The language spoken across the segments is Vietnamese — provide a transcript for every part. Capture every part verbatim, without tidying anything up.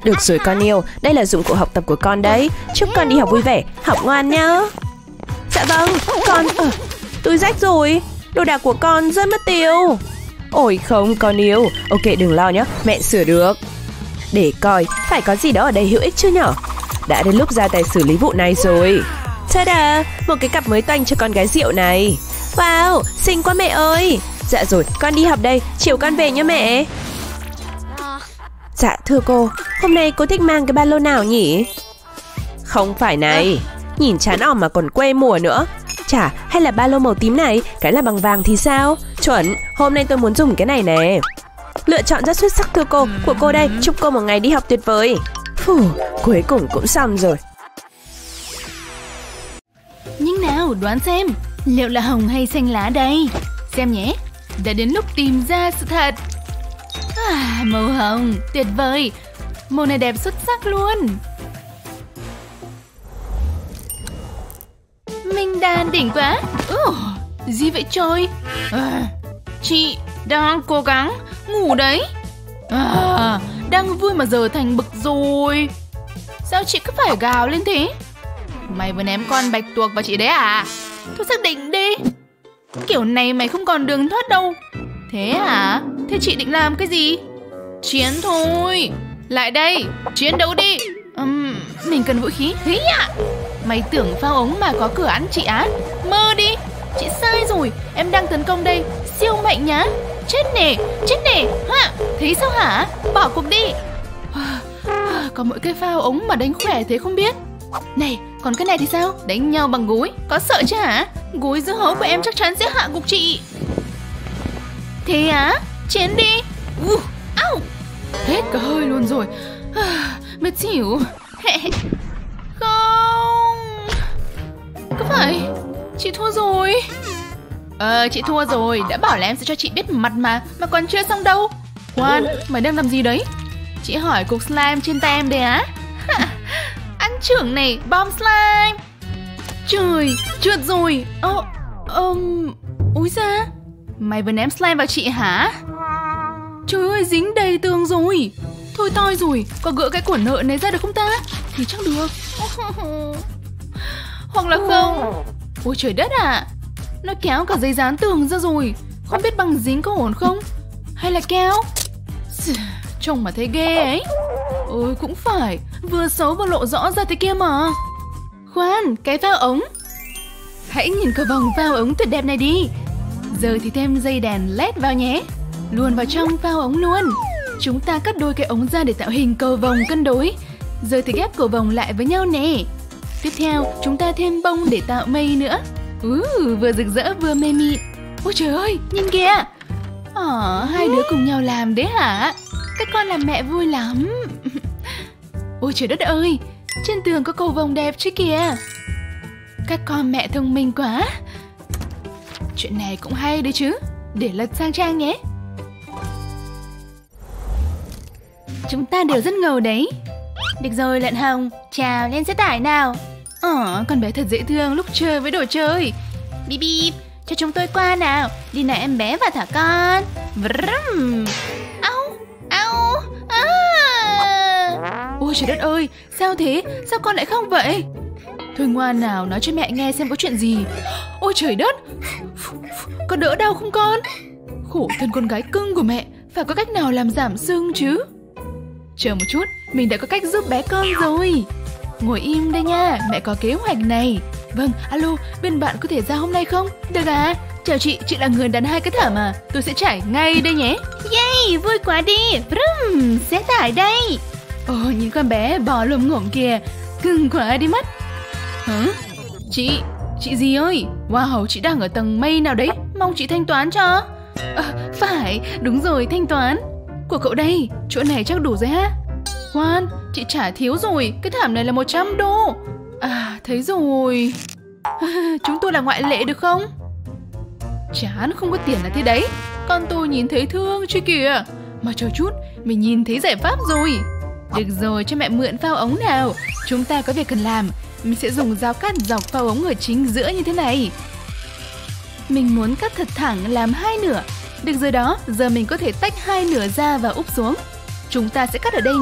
Được rồi con yêu, đây là dụng cụ học tập của con đấy. Chúc con đi học vui vẻ, học ngoan nhá. Dạ vâng, con... Ờ, túi rách rồi, đồ đạc của con rơi mất tiêu. Ôi không con yêu, ok đừng lo nhé, mẹ sửa được. Để coi, phải có gì đó ở đây hữu ích chứ nhở. Đã đến lúc ra tay xử lý vụ này rồi. Ta-da, một cái cặp mới toanh cho con gái rượu này. Wow, xinh quá mẹ ơi. Dạ rồi, con đi học đây, chiều con về nhé mẹ. Dạ thưa cô, hôm nay cô thích mang cái ba lô nào nhỉ? Không phải này, nhìn chán òm mà còn quê mùa nữa. Chả, hay là ba lô màu tím này, cái là bằng vàng thì sao? Chuẩn, hôm nay tôi muốn dùng cái này nè. Lựa chọn rất xuất sắc thưa cô, của cô đây, chúc cô một ngày đi học tuyệt vời. Phù, cuối cùng cũng xong rồi. Nhưng nào, đoán xem, liệu là hồng hay xanh lá đây? Xem nhé, đã đến lúc tìm ra sự thật. À, màu hồng, tuyệt vời. Màu này đẹp xuất sắc luôn. Mình đàn đỉnh quá. uh, Gì vậy trời? à, Chị đang cố gắng ngủ đấy. à, Đang vui mà giờ thành bực rồi. Sao chị cứ phải gào lên thế? Mày vừa ném con bạch tuộc vào chị đấy à? Thôi xác định đi. Kiểu này mày không còn đường thoát đâu. Thế à? Thế chị định làm cái gì? Chiến thôi. Lại đây, chiến đấu đi. uhm, Mình cần vũ khí. Hí ạ. Mày tưởng phao ống mà có cửa ăn chị á? Mơ đi. Chị sai rồi, em đang tấn công đây. Siêu mạnh nhá. Chết nè, chết nè. Ha, thế sao hả? Bỏ cuộc đi. Có mỗi cái phao ống mà đánh khỏe thế không biết. Này, còn cái này thì sao? Đánh nhau bằng gối, có sợ chứ hả? Gối dưa hấu của em chắc chắn sẽ hạ gục chị. Thế á? Chiến đi. uh, Au. Hết cả hơi luôn rồi. à, Mệt xỉu. Không. Có phải chị thua rồi? Ờ, chị thua rồi. Đã bảo là em sẽ cho chị biết mặt mà. Mà còn chưa xong đâu. Khoan, mày đang làm gì đấy? Chị hỏi cục slime trên tay em đây á. Ăn trưởng này, bom slime. Trời, trượt rồi. Ơ, ờm, úi da. Mày vừa ném slime vào chị hả? Trời ơi, dính đầy tường rồi. Thôi toi rồi, có gỡ cái của nợ này ra được không ta? Thì chắc được. Hoặc là không. Ôi trời đất ạ. Nó kéo cả giấy dán tường ra rồi. Không biết băng dính có ổn không? Hay là kéo? Trông mà thấy ghê ấy. Ôi cũng phải, vừa xấu vừa lộ rõ ra thế kia mà. Khoan, cái phao ống. Hãy nhìn cầu vồng phao ống tuyệt đẹp này đi. Giờ thì thêm dây đèn led vào nhé. Luồn vào trong phao ống luôn. Chúng ta cắt đôi cái ống ra để tạo hình cầu vồng cân đối. Giờ thì ghép cầu vồng lại với nhau nè. Tiếp theo, chúng ta thêm bông để tạo mây nữa. uh, Vừa rực rỡ vừa mê mị. Ôi trời ơi, nhìn kìa. Ờ, hai đứa cùng nhau làm đấy hả? Các con làm mẹ vui lắm. Ôi trời đất ơi, trên tường có cầu vồng đẹp chứ kìa. Các con mẹ thông minh quá. Chuyện này cũng hay đấy chứ. Để lật sang trang nhé. Chúng ta đều rất ngầu đấy. Được rồi Lận Hồng, chào, lên xe tải nào. Ờ, con bé thật dễ thương lúc chơi với đồ chơi. Bíp bíp, cho chúng tôi qua nào. Đi nào em bé và thả con. Vrum. Au, au, à. Ôi trời đất ơi, sao thế? Sao con lại không vậy? Thôi ngoan nào, nói cho mẹ nghe xem có chuyện gì. Ôi trời đất, có đỡ đau không con? Khổ thân con gái cưng của mẹ, phải có cách nào làm giảm sưng chứ. Chờ một chút, mình đã có cách giúp bé con rồi. Ngồi im đây nha, mẹ có kế hoạch này. Vâng, alo, bên bạn có thể ra hôm nay không? Được à? Chào chị, chị là người đàn hai cái thảm à? Tôi sẽ trải ngay đây nhé. Yay, vui quá đi. Vrum, sẽ tải đây. Ồ, nhìn con bé bò lồm ngổm kìa. Cưng quá đi mất. Hả? Chị, chị gì ơi? Wow, chị đang ở tầng mây nào đấy. Mong chị thanh toán cho. À, phải, đúng rồi, thanh toán. Của cậu đây, chỗ này chắc đủ rồi ha. Khoan, chị trả thiếu rồi. Cái thảm này là một trăm đô. À, thấy rồi. À, chúng tôi là ngoại lệ được không? Chán không có tiền là thế đấy. Con tôi nhìn thấy thương chứ kìa. Mà chờ chút, mình nhìn thấy giải pháp rồi. Được rồi, cho mẹ mượn phao ống nào. Chúng ta có việc cần làm. Mình sẽ dùng dao cắt dọc phao ống ở chính giữa như thế này. Mình muốn cắt thật thẳng làm hai nửa. Được rồi đó, giờ mình có thể tách hai nửa ra và úp xuống. Chúng ta sẽ cắt ở đây nhé.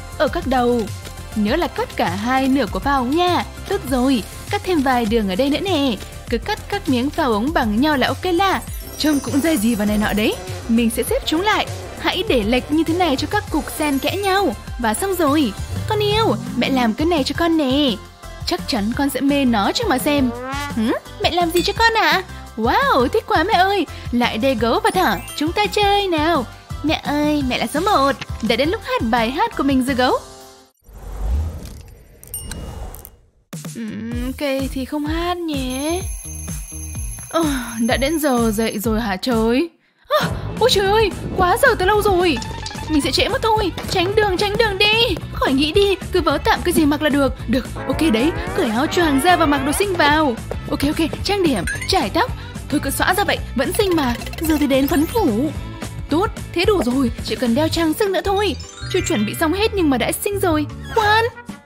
ở các đầu. Nhớ là cắt cả hai nửa của phao ống nha. Tốt rồi, cắt thêm vài đường ở đây nữa nè. Cứ cắt các miếng phao ống bằng nhau là ok là. Trông cũng dây gì vào này nọ đấy. Mình sẽ xếp chúng lại. Hãy để lệch như thế này cho các cục xen kẽ nhau. Và xong rồi. Con yêu, mẹ làm cái này cho con nè. Chắc chắn con sẽ mê nó cho mà xem. Hử? Mẹ làm gì cho con ạ? À? Wow, thích quá mẹ ơi. Lại đây gấu và thỏ, chúng ta chơi nào. Mẹ ơi, mẹ là số một. Đã đến lúc hát bài hát của mình rồi gấu. uhm, Cây thì không hát nhé. oh, Đã đến giờ dậy rồi hả trời? à, Ôi trời ơi, quá giờ từ lâu rồi. Mình sẽ trễ mất thôi. Tránh đường, tránh đường đi. Khỏi nghĩ đi, cứ vớ tạm cái gì mặc là được. Được, ok đấy, cởi áo choàng ra và mặc đồ xinh vào. Ok ok, trang điểm, chải tóc. Thôi cứ xõa ra vậy, vẫn xinh mà. Giờ thì đến phấn phủ. Tốt, thế đủ rồi, chỉ cần đeo trang sức nữa thôi. Chưa chuẩn bị xong hết nhưng mà đã xinh rồi. Khoan,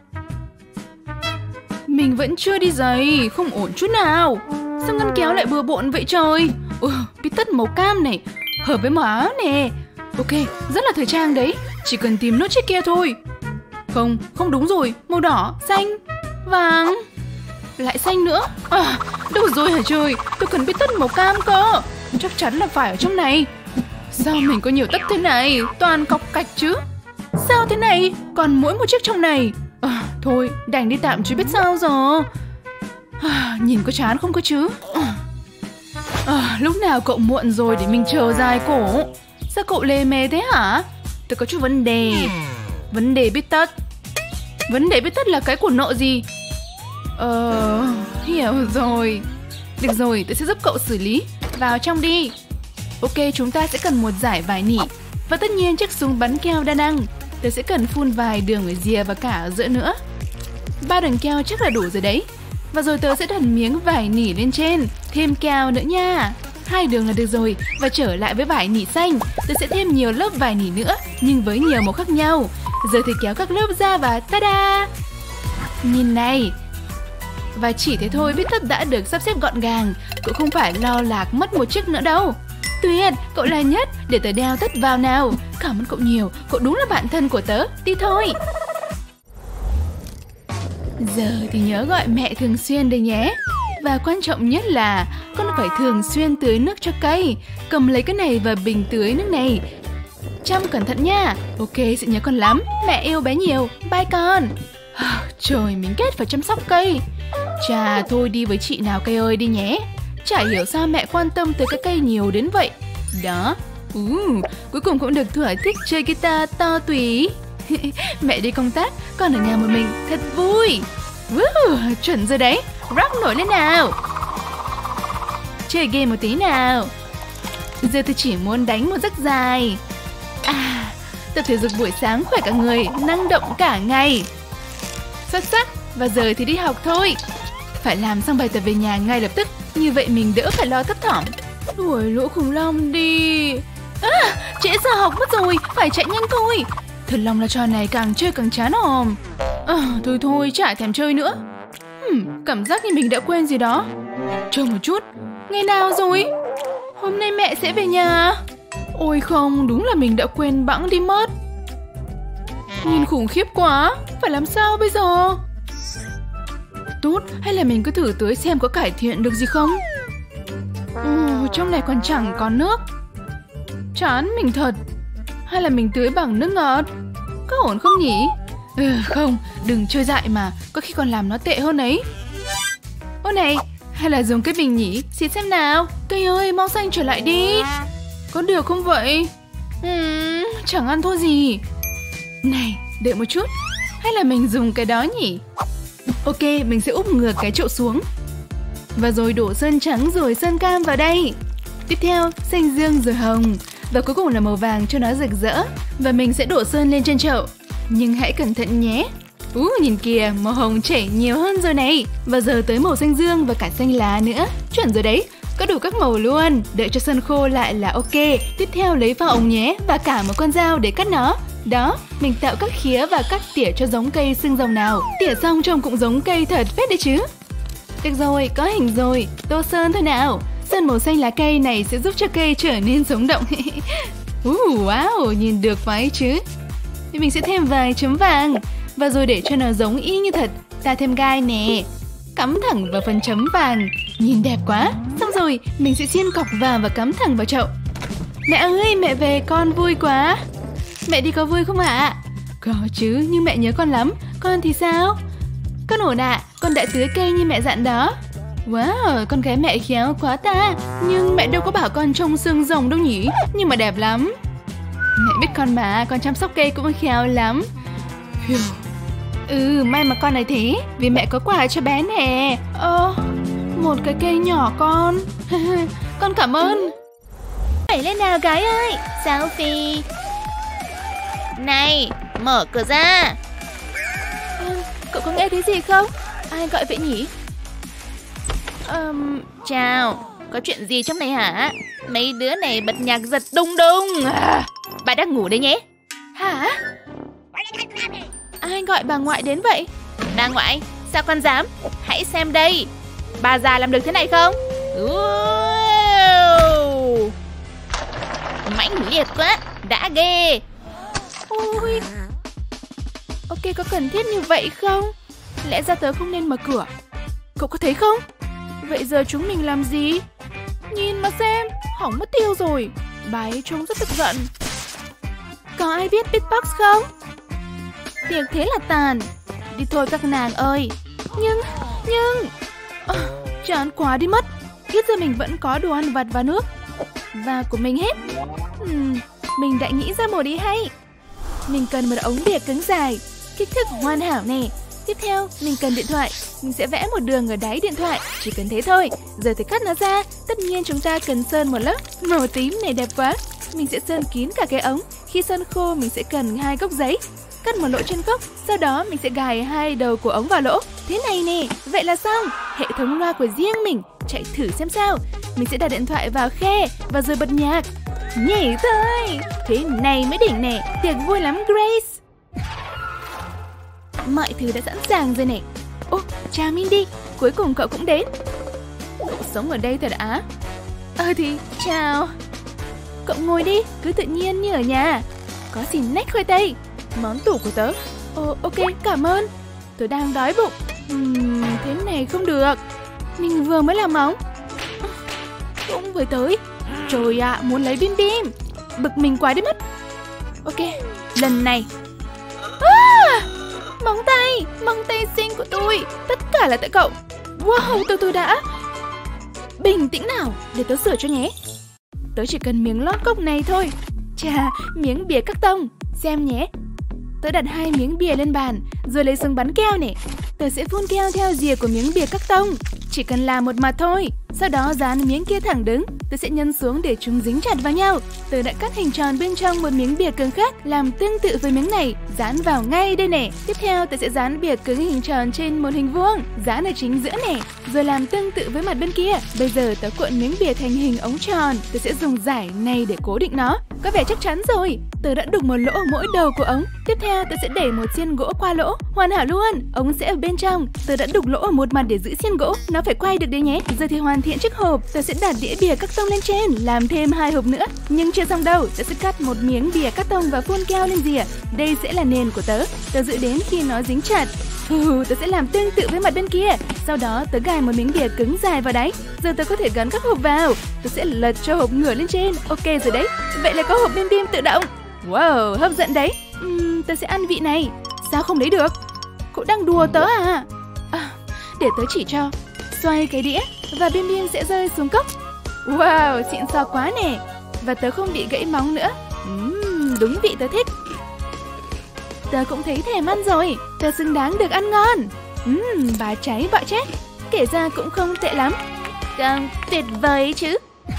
mình vẫn chưa đi giày, không ổn chút nào. Sao ngăn kéo lại bừa bộn vậy trời? Ừ, bít tất màu cam này, hợp với màu áo nè. Ok, rất là thời trang đấy. Chỉ cần tìm nốt chiếc kia thôi. Không, không đúng rồi. Màu đỏ, xanh, vàng. Lại xanh nữa. À, đâu rồi hả trời? Tôi cần bít tất màu cam cơ. Chắc chắn là phải ở trong này. Sao mình có nhiều tất thế này? Toàn cọc cạch chứ. Sao thế này? Còn mỗi một chiếc trong này. À, thôi, đành đi tạm chứ biết sao giờ. À, nhìn có chán không cơ chứ? À, à, lúc nào cậu muộn rồi để mình chờ dài cổ. Sao cậu lề mề thế hả? Tôi có chút vấn đề. Vấn đề bít tất. Vấn đề bít tất là cái của nợ gì? Ờ... hiểu rồi. Được rồi, tôi sẽ giúp cậu xử lý. Vào trong đi. Ok, chúng ta sẽ cần một dải vải nỉ. Và tất nhiên chiếc súng bắn keo đa năng. Tôi sẽ cần phun vài đường ở rìa và cả ở giữa nữa. Ba đường keo chắc là đủ rồi đấy. Và rồi tớ sẽ đặt miếng vải nỉ lên trên. Thêm keo nữa nha. Hai đường là được rồi. Và trở lại với vải nỉ xanh. Tôi sẽ thêm nhiều lớp vải nỉ nữa, nhưng với nhiều màu khác nhau. Giờ thì kéo các lớp ra và ta-da! Nhìn này. Và chỉ thế thôi, bít tất đã được sắp xếp gọn gàng. Cậu không phải lo lạc mất một chiếc nữa đâu. Tuyệt, cậu là nhất. Để tớ đeo tất vào nào. Cảm ơn cậu nhiều, cậu đúng là bạn thân của tớ. Đi thôi. Giờ thì nhớ gọi mẹ thường xuyên đây nhé. Và quan trọng nhất là con phải thường xuyên tưới nước cho cây. Cầm lấy cái này và bình tưới nước này. Chăm cẩn thận nha. Ok, sẽ nhớ con lắm. Mẹ yêu bé nhiều. Bye con. Trời, mình kết phải chăm sóc cây. Chà, thôi đi với chị nào cây ơi đi nhé. Chả hiểu sao mẹ quan tâm tới cái cây nhiều đến vậy. Đó. uh, Cuối cùng cũng được thỏa thích chơi guitar to tùy. Mẹ đi công tác, con ở nhà một mình, thật vui. uh, Chuẩn rồi đấy. Rock nổi lên nào. Chơi game một tí nào. Giờ tôi chỉ muốn đánh một giấc dài. À, tập thể dục buổi sáng khỏe cả người, năng động cả ngày. Xuất sắc. Và giờ thì đi học thôi. Phải làm xong bài tập về nhà ngay lập tức. Như vậy mình đỡ phải lo thấp thỏm. Đuổi lũ khủng long đi. À, trễ giờ học mất rồi. Phải chạy nhanh thôi. Thật lòng là trò này càng chơi càng chán hòm. À, thôi thôi, chả thèm chơi nữa. hmm, Cảm giác như mình đã quên gì đó. Chờ một chút. Ngày nào rồi? Hôm nay mẹ sẽ về nhà. Ôi không, đúng là mình đã quên bẵng đi mất. Nhìn khủng khiếp quá. Phải làm sao bây giờ? Tốt, hay là mình cứ thử tưới xem có cải thiện được gì không? Ồ, trong này còn chẳng có nước. Chán mình thật. Hay là mình tưới bằng nước ngọt? Có ổn không nhỉ? Ừ, không, đừng chơi dại mà. Có khi còn làm nó tệ hơn ấy. Ô này, hay là dùng cái bình nhỉ? Xịt xem nào. Cây ơi, mau xanh trở lại đi. Có được không vậy? uhm, Chẳng ăn thua gì. Này, đợi một chút. Hay là mình dùng cái đó nhỉ? Ok, mình sẽ úp ngược cái chậu xuống. Và rồi đổ sơn trắng rồi sơn cam vào đây. Tiếp theo, xanh dương rồi hồng. Và cuối cùng là màu vàng cho nó rực rỡ. Và mình sẽ đổ sơn lên trên chậu. Nhưng hãy cẩn thận nhé. Ú, nhìn kìa, màu hồng chảy nhiều hơn rồi này. Và giờ tới màu xanh dương và cả xanh lá nữa. Chuẩn rồi đấy, có đủ các màu luôn. Đợi cho sơn khô lại là ok. Tiếp theo lấy phao ống nhé. Và cả một con dao để cắt nó. Đó, mình tạo các khía và cắt tỉa cho giống cây xương rồng nào. Tỉa xong trông cũng giống cây thật phết đấy chứ. Được rồi, có hình rồi. Tô sơn thôi nào. Sơn màu xanh lá cây này sẽ giúp cho cây trở nên sống động. uh, Wow, nhìn được váy chứ. thì mình sẽ thêm vài chấm vàng. Và rồi để cho nó giống y như thật, ta thêm gai nè, cắm thẳng vào phần chấm vàng. Nhìn đẹp quá. Xong rồi, mình sẽ xiên cọc vàng và cắm thẳng vào chậu. Mẹ ơi, mẹ về, con vui quá. Mẹ đi có vui không ạ? À? Có chứ, nhưng mẹ nhớ con lắm. Con thì sao? Con ổn ạ, à, con đã tưới cây như mẹ dặn đó. Wow, con gái mẹ khéo quá ta. Nhưng mẹ đâu có bảo con trông xương rồng đâu nhỉ. Nhưng mà đẹp lắm. Mẹ biết con mà, con chăm sóc cây cũng khéo lắm. Ừ, may mà con này thế. Vì mẹ có quà cho bé nè. Ơ, một cái cây nhỏ con. Con cảm ơn. Nhảy lên nào gái ơi. Selfie. Này, mở cửa ra. À, cậu có nghe thấy gì không? Ai gọi vậy nhỉ? Um, chào, có chuyện gì trong này hả? Mấy đứa này bật nhạc giật đùng đùng. À, bà đang ngủ đấy nhé. Hả? Ai gọi bà ngoại đến vậy? Bà ngoại, sao con dám? Hãy xem đây. Bà già làm được thế này không? Wow. Mãnh liệt quá, đã ghê. Ôi. Ok, có cần thiết như vậy không? Lẽ ra tớ không nên mở cửa. Cậu có thấy không? Vậy giờ chúng mình làm gì? Nhìn mà xem, hỏng mất tiêu rồi. Bà ấy trông rất tức giận. Có ai biết beatbox không? Tiếc thế là tàn. Đi thôi các nàng ơi. Nhưng, nhưng à, chán quá đi mất. Ít ra mình vẫn có đồ ăn vặt và nước. Và của mình hết. uhm, Mình đã nghĩ ra một ý hay. Mình cần một ống bìa cứng dài, kích thước hoàn hảo nè. Tiếp theo, mình cần điện thoại. Mình sẽ vẽ một đường ở đáy điện thoại. Chỉ cần thế thôi. Giờ thì cắt nó ra. Tất nhiên chúng ta cần sơn một lớp. Màu tím này đẹp quá. Mình sẽ sơn kín cả cái ống. Khi sơn khô mình sẽ cần hai gốc giấy. Cắt một lỗ trên gốc. Sau đó mình sẽ gài hai đầu của ống vào lỗ. Thế này nè. Vậy là xong. Hệ thống loa của riêng mình. Chạy thử xem sao. Mình sẽ đặt điện thoại vào khe và rồi bật nhạc. Nhảy thôi. Thế này mới đỉnh nè. Tiệc vui lắm Grace. Mọi thứ đã sẵn sàng rồi này. Ô, chào Mindy, cuối cùng cậu cũng đến. Cậu sống ở đây thật á? Ờ thì, chào. Cậu ngồi đi, cứ tự nhiên như ở nhà. Có gì nách khoai tây, món tủ của tớ. Ồ, ok, cảm ơn. Tớ đang đói bụng. uhm, Thế này không được. Mình vừa mới làm móng. Cũng vừa tới. Trời ạ, à, muốn lấy bim bim. Bực mình quá đi mất. Ok, lần này. À! Móng tay, móng tay xinh của tôi. Tất cả là tại cậu. Wow, tôi tôi đã. Bình tĩnh nào, để tớ sửa cho nhé. Tớ chỉ cần miếng lót cốc này thôi. Chà, miếng bìa cắt tông. Xem nhé. Tớ đặt hai miếng bìa lên bàn, rồi lấy súng bắn keo này. Tớ sẽ phun keo theo rìa của miếng bìa cắt tông. Chỉ cần làm một mặt thôi. Sau đó dán miếng kia thẳng đứng. Tớ sẽ nhân xuống để chúng dính chặt vào nhau. Tớ đã cắt hình tròn bên trong một miếng bìa cứng khác, làm tương tự với miếng này, dán vào ngay đây nè. Tiếp theo tớ sẽ dán bìa cứng hình tròn trên một hình vuông, dán ở chính giữa nè, rồi làm tương tự với mặt bên kia. Bây giờ tớ cuộn miếng bìa thành hình ống tròn. Tớ sẽ dùng dải này để cố định nó. Có vẻ chắc chắn rồi. Tớ đã đục một lỗ ở mỗi đầu của ống. Tiếp theo tớ sẽ đẩy một xiên gỗ qua lỗ. Hoàn hảo luôn. Ống sẽ ở bên trong. Tớ đã đục lỗ ở một mặt để giữ xiên gỗ. Nó phải quay được đấy nhé. Giờ thì hoàn thiện chiếc hộp. Tớ sẽ đặt đĩa bìa cắt tông lên trên, làm thêm hai hộp nữa. Nhưng chưa xong đâu. Tớ sẽ cắt một miếng bìa cắt tông và phun keo lên rìa. Đây sẽ là nền của tớ. Tớ giữ đến khi nó dính chặt. Ừ, tớ sẽ làm tương tự với mặt bên kia. Sau đó tớ gài một miếng bìa cứng dài vào đáy. Giờ tớ có thể gắn các hộp vào. Tớ sẽ lật cho hộp ngửa lên trên. Ok rồi đấy. Vậy là có hộp bim bim tự động. Wow, hấp dẫn đấy. uhm, Tớ sẽ ăn vị này. Sao không lấy được? Cậu đang đùa tớ à? À, để tớ chỉ cho. Xoay cái đĩa và bim bim sẽ rơi xuống cốc. Wow, xịn sò quá nè. Và tớ không bị gãy móng nữa. uhm, Đúng vị tớ thích. Tớ cũng thấy thèm ăn rồi. Tớ xứng đáng được ăn ngon. uhm, Bà cháy bọ chết. Kể ra cũng không tệ lắm. Càng tuyệt vời chứ.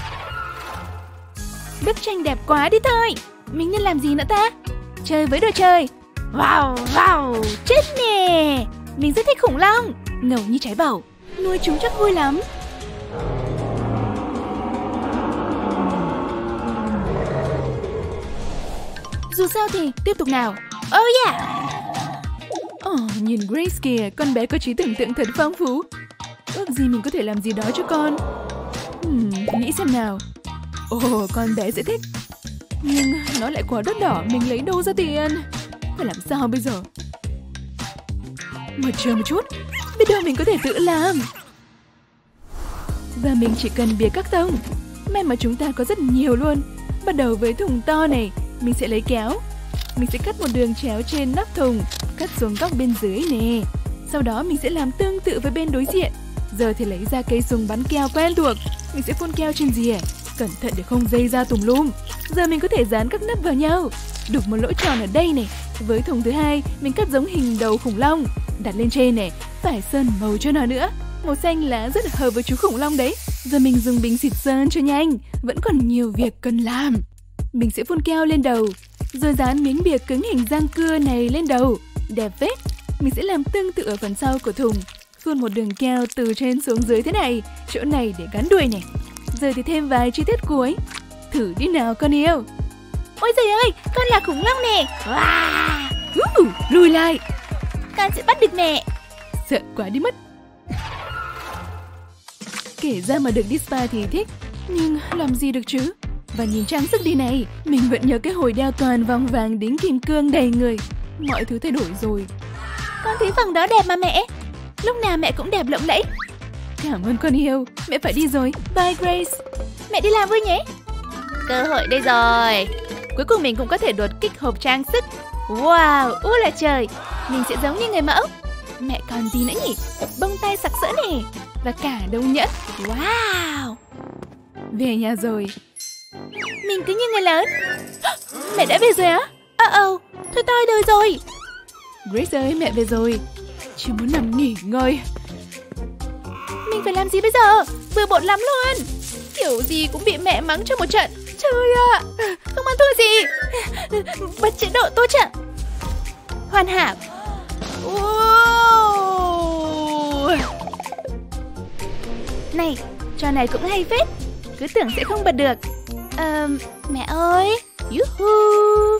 Bức tranh đẹp quá đi thôi. Mình nên làm gì nữa ta? Chơi với đồ chơi. Wow, wow, chết nè. Mình rất thích khủng long. Ngầu như trái bầu. Nuôi chúng chắc vui lắm. Dù sao thì tiếp tục nào. Oh yeah. Oh, nhìn Grace kìa. Con bé có trí tưởng tượng thật phong phú. Ước gì mình có thể làm gì đó cho con. hmm, Nghĩ xem nào. Ồ, oh, con bé sẽ thích. Nhưng nó lại quá đắt đỏ. Mình lấy đâu ra tiền. Phải làm sao bây giờ? Mà chờ một chút, biết đâu mình có thể tự làm. Và mình chỉ cần bìa cắt tông. May mà chúng ta có rất nhiều luôn. Bắt đầu với thùng to này, mình sẽ lấy kéo. Mình sẽ cắt một đường chéo trên nắp thùng, cắt xuống góc bên dưới nè. Sau đó mình sẽ làm tương tự với bên đối diện. Giờ thì lấy ra cây súng bắn keo quen thuộc. Mình sẽ phun keo trên rìa, cẩn thận để không dây ra tùm lum. Giờ mình có thể dán các nắp vào nhau. Đục một lỗ tròn ở đây này. Với thùng thứ hai, mình cắt giống hình đầu khủng long, đặt lên trên này. Phải sơn màu cho nó nữa. Màu xanh lá rất hợp với chú khủng long đấy. Giờ mình dùng bình xịt sơn cho nhanh. Vẫn còn nhiều việc cần làm. Mình sẽ phun keo lên đầu, rồi dán miếng bìa cứng hình răng cưa này lên đầu. Đẹp phết. Mình sẽ làm tương tự ở phần sau của thùng. Phun một đường keo từ trên xuống dưới thế này, chỗ này để gắn đuôi này. Giờ thì thêm vài chi tiết cuối. Thử đi nào con yêu. Ôi giời ơi, con là khủng long nè. Wow. Uh, lùi lại. Con sẽ bắt được mẹ. Sợ quá đi mất. Kể ra mà được đi spa thì thích, nhưng làm gì được chứ. Và nhìn trang sức đi này, mình vẫn nhớ cái hồi đeo toàn vòng vàng đính kim cương đầy người. Mọi thứ thay đổi rồi. Con thấy vòng đó đẹp mà mẹ. Lúc nào mẹ cũng đẹp lộng lẫy. Cảm ơn con yêu. Mẹ phải đi rồi. Bye Grace. Mẹ đi làm vui nhé. Cơ hội đây rồi. Cuối cùng mình cũng có thể đột kích hộp trang sức. Wow, u là trời. Mình sẽ giống như người mẫu. Mẹ còn gì nữa nhỉ? Bông tai sặc sỡ nè. Và cả đống nhẫn. Wow. Về nhà rồi. Mình cứ như người lớn. Mẹ đã về rồi á? Ờ ờ, thôi tôi đời rồi. Grace ơi, mẹ về rồi. Chỉ muốn nằm nghỉ ngơi. Mình phải làm gì bây giờ? Bừa bộn lắm luôn. Kiểu gì cũng bị mẹ mắng cho một trận. Trời ạ, không ăn thua gì. Bật chế độ tô trận. Hoàn hảo. Wow. Này, trò này cũng hay phết. Cứ tưởng sẽ không bật được. Ờ, mẹ ơi. Yuhu.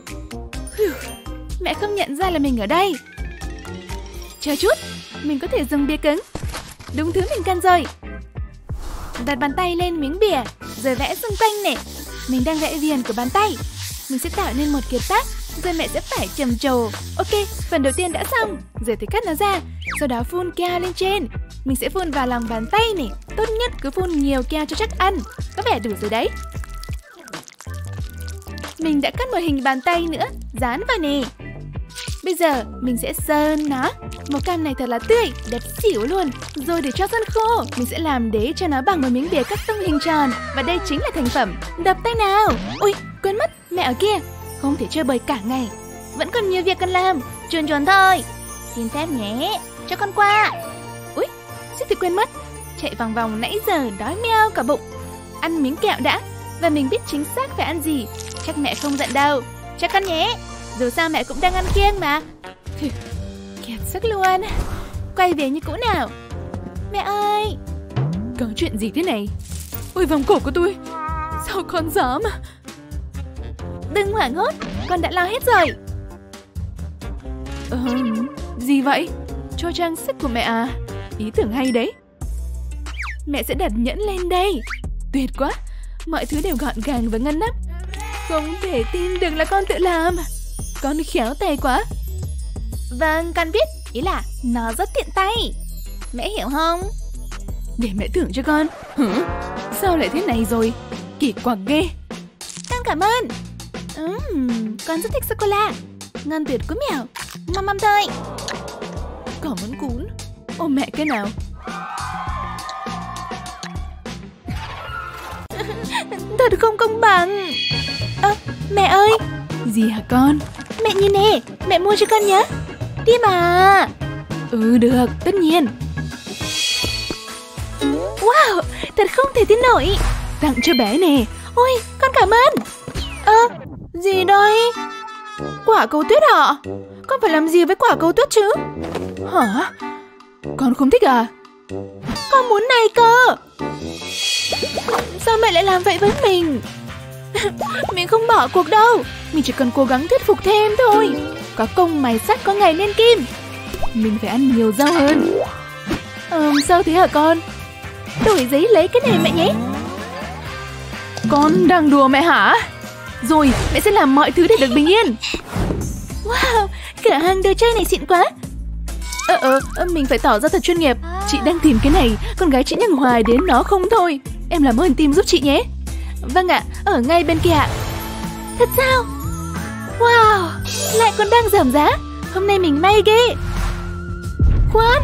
Mẹ không nhận ra là mình ở đây. Chờ chút, mình có thể dùng bìa cứng. Đúng thứ mình cần rồi. Đặt bàn tay lên miếng bìa, rồi vẽ xung quanh nè. Mình đang vẽ viền của bàn tay. Mình sẽ tạo nên một kiệt tác, rồi mẹ sẽ phải trầm trồ. Ok, phần đầu tiên đã xong. Giờ thì cắt nó ra, sau đó phun keo lên trên. Mình sẽ phun vào lòng bàn tay này. Tốt nhất cứ phun nhiều keo cho chắc ăn. Có vẻ đủ rồi đấy. Mình đã cắt một hình bàn tay nữa, dán vào nè. Bây giờ mình sẽ sơn nó. Màu cam này thật là tươi, đẹp xỉu luôn. Rồi để cho sơn khô, mình sẽ làm đế cho nó bằng một miếng bìa cắt tông hình tròn. Và đây chính là thành phẩm. Đập tay nào. Ui, quên mất, mẹ ở kia. Không thể chơi bời cả ngày. Vẫn còn nhiều việc cần làm. Chuồn chuồn thôi. Xin phép nhé, cho con qua. Ui, suýt thì quên mất. Chạy vòng vòng nãy giờ đói meo cả bụng. Ăn miếng kẹo đã. Và mình biết chính xác phải ăn gì. Chắc mẹ không giận đâu. Cho con nhé. Dù sao mẹ cũng đang ăn kiêng mà. Kiệt sức luôn. Quay về như cũ nào. Mẹ ơi. Có chuyện gì thế này? Ôi vòng cổ của tôi. Sao con dám? Đừng hoảng hốt, con đã lo hết rồi. Ờ, gì vậy? Cho trang sức của mẹ à? Ý tưởng hay đấy. Mẹ sẽ đặt nhẫn lên đây. Tuyệt quá. Mọi thứ đều gọn gàng và ngăn nắp. Không thể tin được là con tự làm. Con khéo tay quá. Vâng, con biết. Ý là nó rất tiện tay. Mẹ hiểu không? Để mẹ thưởng cho con. Hử? Sao lại thế này rồi? Kỳ quặc ghê. Con cảm ơn. uhm, Con rất thích sô-cô-la. Ngon tuyệt của mèo. Măm măm thôi. Có món cún. Ô mẹ cái nào? Thật không công bằng. Ơ, à, mẹ ơi. Gì hả con? Mẹ nhìn nè, mẹ mua cho con nhé. Đi mà. Ừ được, tất nhiên. Wow, thật không thể tin nổi. Tặng cho bé nè. Ôi, con cảm ơn. Ơ, à, gì đây? Quả cầu tuyết hả? Con phải làm gì với quả cầu tuyết chứ? Hả? Con không thích à? Con muốn này cơ. Sao mẹ lại làm vậy với mình? Mình không bỏ cuộc đâu. Mình chỉ cần cố gắng thuyết phục thêm thôi. Có công mài sắt có ngày nên kim. Mình phải ăn nhiều rau hơn. Ờ, sao thế hả con? Đổi giấy lấy cái này mẹ nhé. Con đang đùa mẹ hả? Rồi, mẹ sẽ làm mọi thứ để được bình yên. Wow, cửa hàng đồ chơi này xịn quá. Ờ ờ, mình phải tỏ ra thật chuyên nghiệp. Chị đang tìm cái này, con gái chị nhắc hoài đến nó không thôi. Em làm ơn tìm giúp chị nhé. Vâng ạ, ở ngay bên kia ạ. Thật sao? Wow, lại còn đang giảm giá. Hôm nay mình may ghê. Khoan,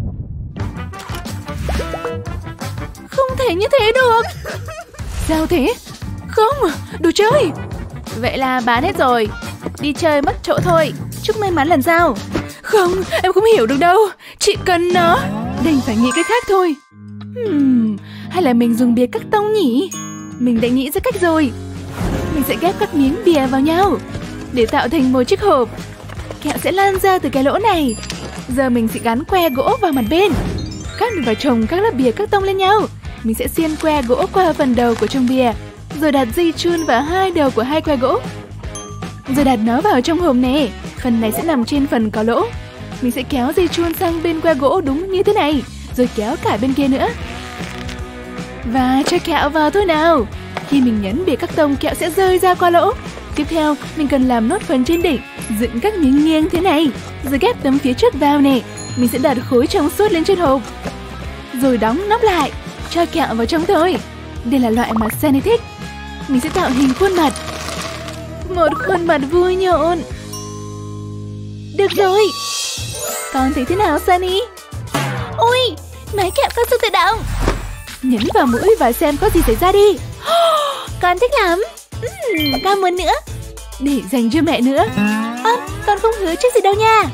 không thể như thế được. Sao thế? Không, đồ chơi. Vậy là bán hết rồi. Đi chơi mất chỗ thôi. Chúc may mắn lần sau. Không, em không hiểu được đâu. Chị cần nó. Đành phải nghĩ cách khác thôi. hmm, Hay là mình dùng bìa cắt tông nhỉ? Mình đã nghĩ ra cách rồi. Mình sẽ ghép các miếng bìa vào nhau để tạo thành một chiếc hộp. Kẹo sẽ lan ra từ cái lỗ này. Giờ mình sẽ gắn que gỗ vào mặt bên, cắt và chồng các lớp bìa cắt tông lên nhau. Mình sẽ xiên que gỗ qua phần đầu của chồng bìa, rồi đặt dây chun vào hai đầu của hai que gỗ, rồi đặt nó vào trong hộp này. Phần này sẽ nằm trên phần có lỗ. Mình sẽ kéo dây chun sang bên que gỗ đúng như thế này, rồi kéo cả bên kia nữa. Và cho kẹo vào thôi nào. Khi mình nhấn bìa cắt tông, kẹo sẽ rơi ra qua lỗ. Tiếp theo, mình cần làm nốt phần trên đỉnh, dựng các miếng nghiêng thế này, rồi ghép tấm phía trước vào nè. Mình sẽ đặt khối trong suốt lên trên hộp, rồi đóng nắp lại, cho kẹo vào trong thôi. Đây là loại mà Sunny thích. Mình sẽ tạo hình khuôn mặt, một khuôn mặt vui nhộn. Được rồi. Con thấy thế nào Sunny? Ui, máy kẹo cao su tự động. Nhấn vào mũi và xem có gì xảy ra đi. Con thích lắm. uhm, Con muốn nữa. Để dành cho mẹ nữa. À, con không hứa trước gì đâu nha.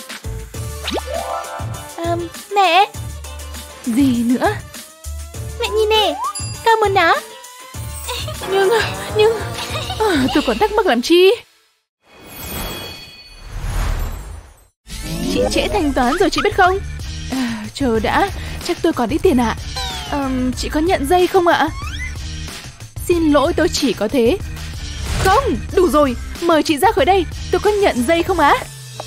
à, Mẹ. Gì nữa? Mẹ nhìn nè, con muốn nó. Nhưng, nhưng à, tôi còn thắc mắc làm chi. Chị trễ thanh toán rồi chị biết không? À, chờ đã, chắc tôi còn ít tiền ạ. à, Chị có nhận dây không ạ? Xin lỗi, tôi chỉ có thế. Không, đủ rồi, mời chị ra khỏi đây. Tôi có nhận dây không á?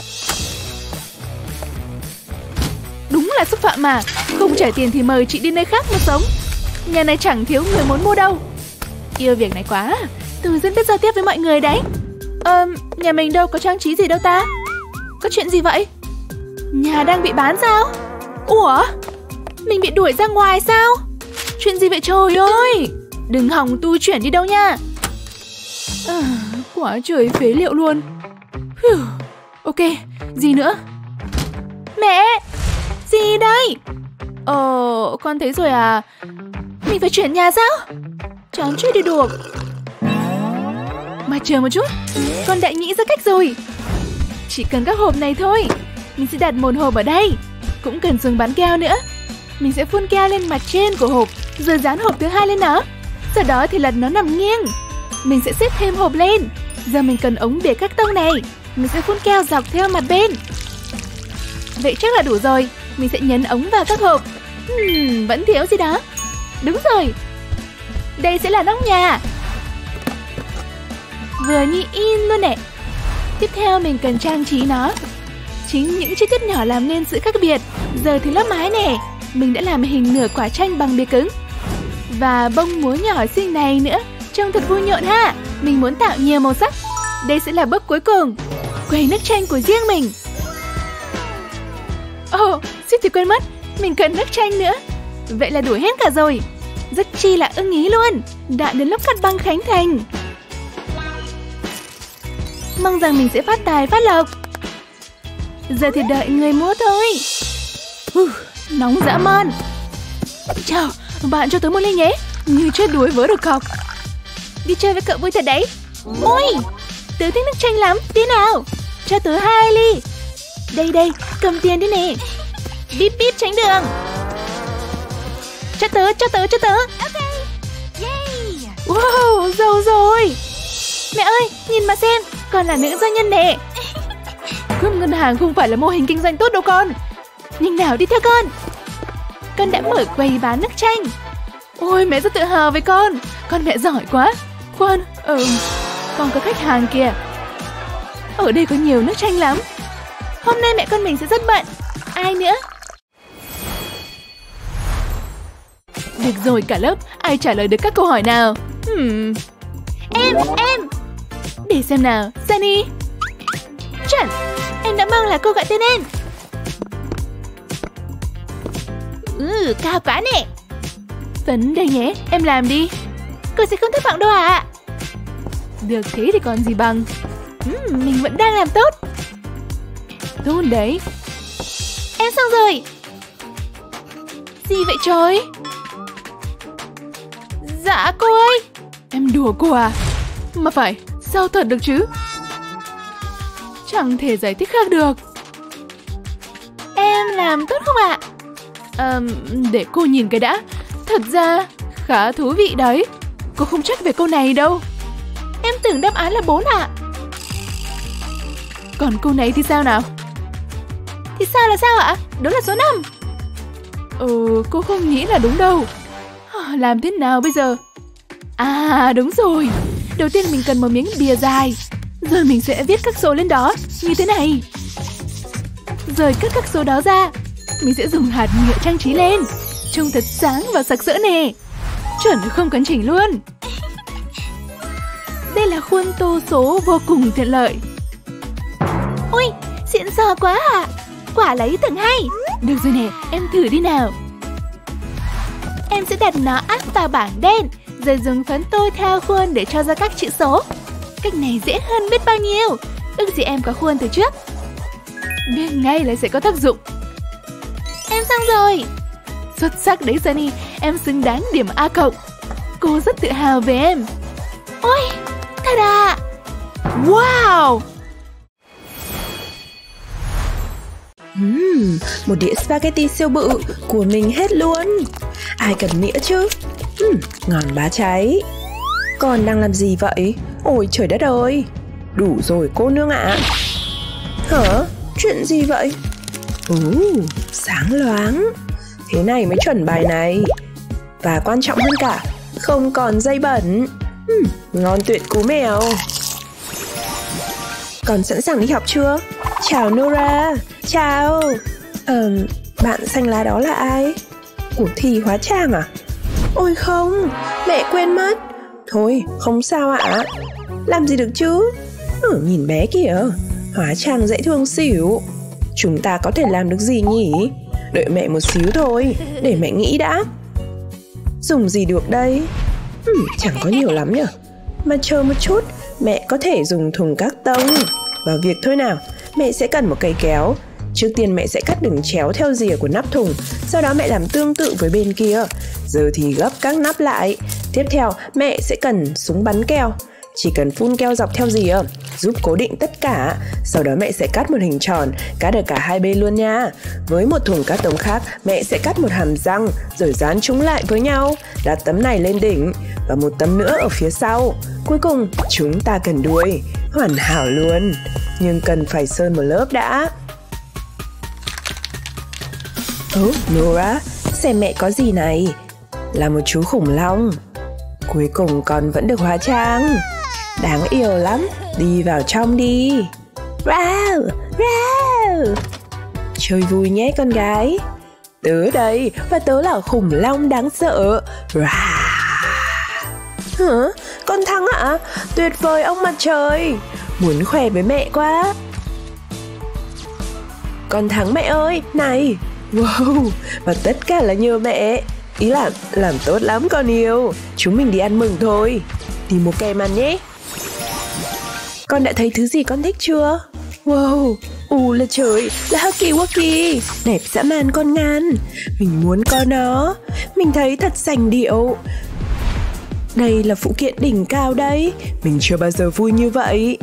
Đúng là xúc phạm mà. Không trả tiền thì mời chị đi nơi khác mà sống. Nhà này chẳng thiếu người muốn mua đâu. Yêu việc này quá. Tôi rất biết giao tiếp với mọi người đấy. Ờ, nhà mình đâu có trang trí gì đâu ta. Có chuyện gì vậy? Nhà đang bị bán sao? Ủa, mình bị đuổi ra ngoài sao? Chuyện gì vậy trời ơi? Đừng hòng tu chuyển đi đâu nha. À, quả trời phế liệu luôn. 휴h. Ok, gì nữa? Mẹ, gì đây? Ờ, con thấy rồi à. Mình phải chuyển nhà sao? Chẳng chết đi được. Mà chờ một chút, con đã nghĩ ra cách rồi. Chỉ cần các hộp này thôi. Mình sẽ đặt một hộp ở đây. Cũng cần dùng bắn keo nữa. Mình sẽ phun keo lên mặt trên của hộp, rồi dán hộp thứ hai lên nó. Sau đó thì lật nó nằm nghiêng. Mình sẽ xếp thêm hộp lên. Giờ mình cần ống để cắt tông này. Mình sẽ phun keo dọc theo mặt bên. Vậy chắc là đủ rồi. Mình sẽ nhấn ống vào các hộp. hmm, Vẫn thiếu gì đó. Đúng rồi, đây sẽ là nóc nhà. Vừa như in luôn nè. Tiếp theo mình cần trang trí nó. Chính những chi tiết nhỏ làm nên sự khác biệt. Giờ thì lớp mái nè. Mình đã làm hình nửa quả chanh bằng bìa cứng. Và bông múa nhỏ xinh này nữa. Trông thật vui nhộn ha. Mình muốn tạo nhiều màu sắc. Đây sẽ là bước cuối cùng. Quầy nước chanh của riêng mình. Ồ, oh, suýt thì quên mất. Mình cần nước chanh nữa. Vậy là đủ hết cả rồi. Rất chi là ưng ý luôn. Đã đến lúc cắt băng khánh thành. Mong rằng mình sẽ phát tài phát lộc. Giờ thì đợi người mua thôi. uh, Nóng dã man. Chào, bạn cho tớ một ly nhé. Như chết đuối vớ được cọc. Đi chơi với cậu vui thật đấy. Ôi, tớ thích nước chanh lắm. Tí nào, cho tớ hai ly. Đây đây, cầm tiền đi nè. Bíp bíp tránh đường. Cho tớ, cho tớ, cho tớ. Ok, yay. Wow, giàu rồi. Mẹ ơi, nhìn mà xem, con là nữ doanh nhân nè. Cướp ngân hàng không phải là mô hình kinh doanh tốt đâu con. Nhưng nào đi theo con. Con đã mở quầy bán nước chanh. Ôi, mẹ rất tự hào với con. Con mẹ giỏi quá. Khoan, ừ, con có khách hàng kìa. Ở đây có nhiều nước chanh lắm. Hôm nay mẹ con mình sẽ rất bận. Ai nữa? Được rồi cả lớp, ai trả lời được các câu hỏi nào? Hmm. Em, em. Để xem nào, Sunny. chuẩn. Em đã mong là cô gọi tên em. Ừ, cao quá nè. Vấn đây nhé, em làm đi. Cô sẽ không thất vọng đâu ạ. À. Được thế thì còn gì bằng. uhm, Mình vẫn đang làm tốt. Tốt đấy. Em xong rồi. Gì vậy trời? Dạ cô ơi. Em đùa cô à? Mà phải, sao thật được chứ? Chẳng thể giải thích khác được. Em làm tốt không ạ? À, để cô nhìn cái đã. Thật ra khá thú vị đấy. Cô không trách về câu này đâu. Em tưởng đáp án là bốn ạ. Còn câu này thì sao nào? Thì sao là sao ạ? Đó là số năm. Ừ, cô không nghĩ là đúng đâu. Làm thế nào bây giờ? À, đúng rồi. Đầu tiên mình cần một miếng bìa dài. Rồi mình sẽ viết các số lên đó, như thế này. Rồi cất các số đó ra. Mình sẽ dùng hạt nhựa trang trí lên. Trông thật sáng và sặc sỡ nè. Chuẩn không cần chỉnh luôn. Đây là khuôn tô số vô cùng tiện lợi. Ôi, xịn sò quá à. Quả là ý tưởng hay. Được rồi nè, em thử đi nào. Em sẽ đặt nó áp vào bảng đen, rồi dùng phấn tô theo khuôn để cho ra các chữ số. Cách này dễ hơn biết bao nhiêu. Ước gì em có khuôn từ trước. Biết ngay là sẽ có tác dụng. Em xong rồi. Xuất sắc đấy Sunny. Em xứng đáng điểm A cộng. Cô rất tự hào về em. Ôi, ta-da. Wow. uhm, Một đĩa spaghetti siêu bự. Của mình hết luôn. Ai cần nĩa chứ? uhm, Ngon bá cháy. Con đang làm gì vậy? Ôi trời đất ơi. Đủ rồi cô nương ạ. Hả? Chuyện gì vậy? Ồ, sáng loáng. Thế này mới chuẩn bài này. Và quan trọng hơn cả, không còn dây bẩn. uhm, Ngon tuyệt cú mèo. Con sẵn sàng đi học chưa? Chào Nora. Chào. Ờ, bạn xanh lá đó là ai? Ủa thì hóa trang à? Ôi không, mẹ quên mất. Thôi, không sao ạ. Làm gì được chứ? Ừ, nhìn bé kìa. Hóa trang dễ thương xỉu. Chúng ta có thể làm được gì nhỉ? Đợi mẹ một xíu thôi. Để mẹ nghĩ đã. Dùng gì được đây? ừ, Chẳng có nhiều lắm nhỉ. Mà chờ một chút. Mẹ có thể dùng thùng các tông. Vào việc thôi nào. Mẹ sẽ cần một cây kéo. Trước tiên mẹ sẽ cắt đường chéo theo rìa của nắp thùng. Sau đó mẹ làm tương tự với bên kia. Giờ thì gấp các nắp lại. Tiếp theo mẹ sẽ cần súng bắn keo. Chỉ cần phun keo dọc theo rìa, giúp cố định tất cả. Sau đó mẹ sẽ cắt một hình tròn, cắt ở cả hai bên luôn nha. Với một thùng cắt tông khác, mẹ sẽ cắt một hàm răng, rồi dán chúng lại với nhau. Đặt tấm này lên đỉnh và một tấm nữa ở phía sau. Cuối cùng chúng ta cần đuôi. Hoàn hảo luôn. Nhưng cần phải sơn một lớp đã. Ồ, oh, Nora, xem mẹ có gì này. Là một chú khủng long. Cuối cùng con vẫn được hóa trang. Đáng yêu lắm. Đi vào trong đi. Wow, wow. Chơi vui nhé con gái. Tớ đây, và tớ là khủng long đáng sợ. Hả? Con thắng ạ? À? Tuyệt vời ông mặt trời. Muốn khoe với mẹ quá. Con thắng mẹ ơi. Này. Wow, và tất cả là nhờ mẹ. Ý là làm tốt lắm con yêu. Chúng mình đi ăn mừng thôi. Tìm một kem ăn nhé. Con đã thấy thứ gì con thích chưa? Wow, ù là trời, là Huggy Wuggy. Đẹp dã man con ngan. Mình muốn có nó. Mình thấy thật sành điệu. Đây là phụ kiện đỉnh cao đấy. Mình chưa bao giờ vui như vậy.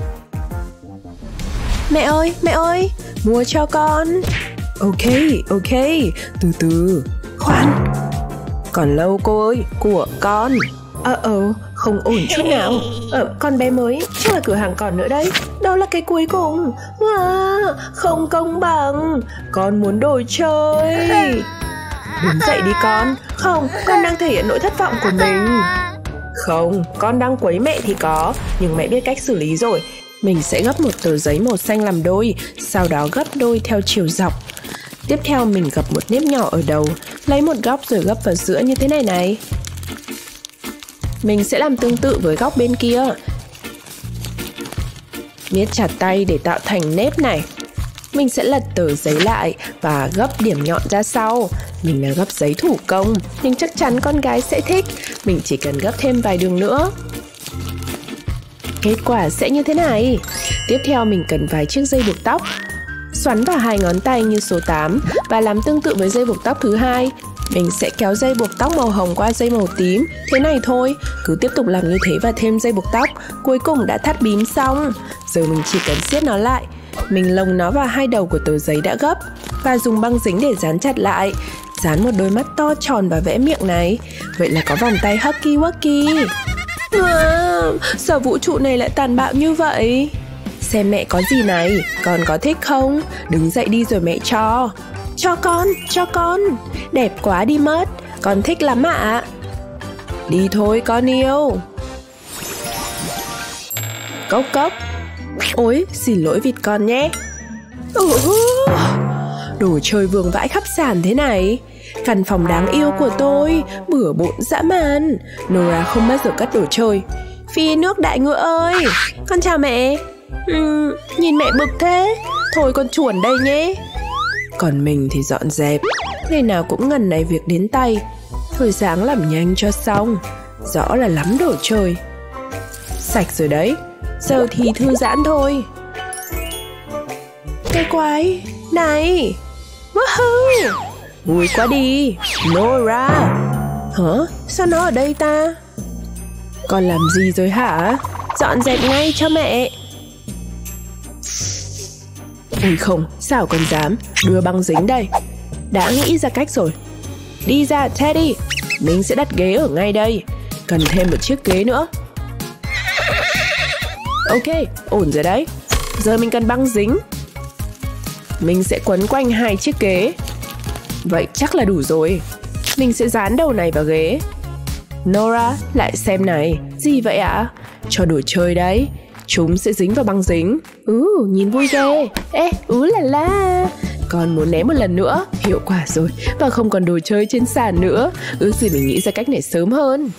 Mẹ ơi, mẹ ơi, mua cho con. Ok, ok, từ từ. Khoan. Còn lâu cô ơi, của con. Ờ ờ, không ổn chút nào. Ờ, con bé mới, chắc là cửa hàng còn nữa đấy. Đó là cái cuối cùng. À, không công bằng. Con muốn đồ chơi. Đứng dậy đi con. Không, con đang thể hiện nỗi thất vọng của mình. Không, con đang quấy mẹ thì có. Nhưng mẹ biết cách xử lý rồi. Mình sẽ gấp một tờ giấy màu xanh làm đôi. Sau đó gấp đôi theo chiều dọc. Tiếp theo mình gập một nếp nhỏ ở đầu. Lấy một góc rồi gấp vào giữa như thế này này. Mình sẽ làm tương tự với góc bên kia. Miết chặt tay để tạo thành nếp này. Mình sẽ lật tờ giấy lại và gấp điểm nhọn ra sau. Mình là gấp giấy thủ công, nhưng chắc chắn con gái sẽ thích. Mình chỉ cần gấp thêm vài đường nữa. Kết quả sẽ như thế này. Tiếp theo mình cần vài chiếc dây buộc tóc. Xoắn vào hai ngón tay như số tám và làm tương tự với dây buộc tóc thứ hai. Mình sẽ kéo dây buộc tóc màu hồng qua dây màu tím. Thế này thôi. Cứ tiếp tục làm như thế và thêm dây buộc tóc. Cuối cùng đã thắt bím xong. Giờ mình chỉ cần siết nó lại. Mình lồng nó vào hai đầu của tờ giấy đã gấp và dùng băng dính để dán chặt lại. Dán một đôi mắt to tròn và vẽ miệng này. Vậy là có vòng tay Huggy Wuggy. Wow, sao vũ trụ này lại tàn bạo như vậy? Xem mẹ có gì này, con có thích không? Đứng dậy đi rồi mẹ cho. Cho con, cho con. Đẹp quá đi mất, con thích lắm ạ. À. Đi thôi con yêu. Cốc cốc. Ôi, xin lỗi vịt con nhé. uh, Đồ chơi vương vãi khắp sàn thế này. Căn phòng đáng yêu của tôi bừa bộn dã man. Nora không bao giờ cất đồ chơi. Phi nước đại ngựa ơi, con chào mẹ. uhm, Nhìn mẹ bực thế. Thôi con chuồn đây nhé. Còn mình thì dọn dẹp. Ngày nào cũng ngần này việc đến tay. Thôi sáng làm nhanh cho xong. Rõ là lắm đồ chơi. Sạch rồi đấy. Giờ thì thư giãn thôi. Cái quái này. Woohoo, vui quá đi. Nora. Hả? Sao nó ở đây ta? Con làm gì rồi hả? Dọn dẹp ngay cho mẹ. Ôi không, sao con dám. Đưa băng dính đây. Đã nghĩ ra cách rồi. Đi ra Teddy. Mình sẽ đặt ghế ở ngay đây. Cần thêm một chiếc ghế nữa. Ok, ổn rồi đấy. Giờ mình cần băng dính. Mình sẽ quấn quanh hai chiếc ghế. Vậy chắc là đủ rồi. Mình sẽ dán đầu này vào ghế. Nora, lại xem này. Gì vậy ạ? À? Cho đồ chơi đấy. Chúng sẽ dính vào băng dính. Ừ, nhìn vui ghê. Ê, ú là la. Con muốn ném một lần nữa. Hiệu quả rồi. Và không còn đồ chơi trên sàn nữa. Ước gì mình nghĩ ra cách này sớm hơn.